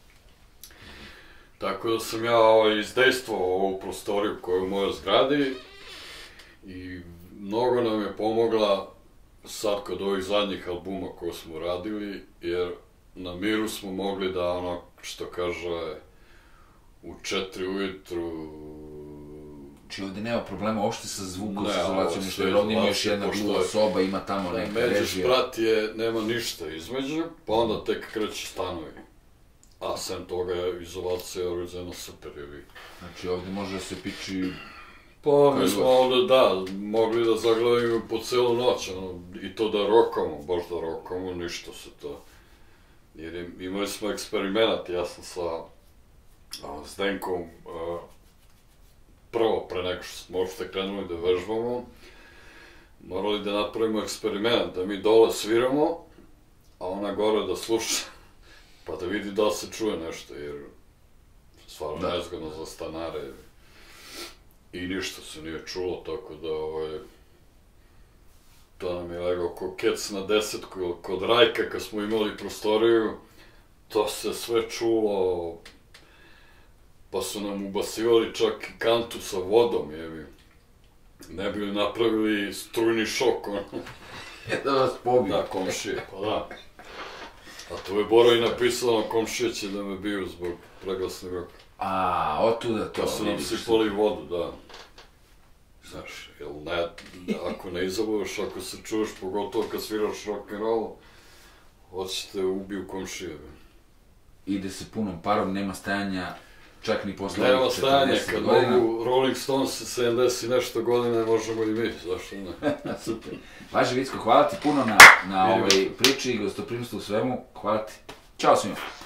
Tako da sam ja ovaj, izdejstvovao ovu prostoriju koja je u mojoj zgradi i mnogo nam je pomogla sad kod ovih zadnjih albuma koje smo radili, jer na miru smo mogli da, ono, što kaže, u četiri ujutru... Znači ovde nema problema uopšte sa zvukom, sa izolacijom, ništa, jer ovdje ima još jedna gluva soba, ima tamo neka režija. Među sprat je, nema ništa između, pa onda tek kreće stanovi. A sem toga je izolacija uređena super, je vi. Znači ovdje može da se piči... Pa mi smo ovdje, da, mogli da zaglavimo po celu noć, ono, i to da rokamo, baš da rokamo, ništa se to. Jer imali smo eksperiment, ja sam sa Zdenkom, prvo, pre nego što smo uopšte krenuli da vežbamo, morali da napravimo eksperiment, da mi dole sviramo, a ona gore da sluša, pa da vidi da se čuje nešto, jer stvarno nezgodno za stanare. I ništa se nije čulo, tako da, ovaj, to nam je legao ko kec na desetku, kod Rajka kad smo imali prostoriju, to se sve čulo, pa su nam ubasivali čak i kantu sa vodom, jebi. Ne bi li napravili strujni šok, ono. Da vas pobiju. Da, komšije, pa da. A to je Boro i napisalo, komšije će da me biju zbog preglasnog roka. A, otuda to, vidiš. To su nam sipali vodu, da. Znaš, jel ne, ako ne izabavaš, ako se čuješ, pogotovo kad sviraš rock'n'roll, hoće te ubiju komšije. Ide se punom parom, nema stajanja, čak ni posle nema stajanja, kad mogu Rolling Stones sedamdeset i nešto godine, možemo i mi, zašto ne? Super. Važi Vicko, hvala ti puno na ovoj priči i gostoprimstvu u svemu, hvala ti. Ćao svima.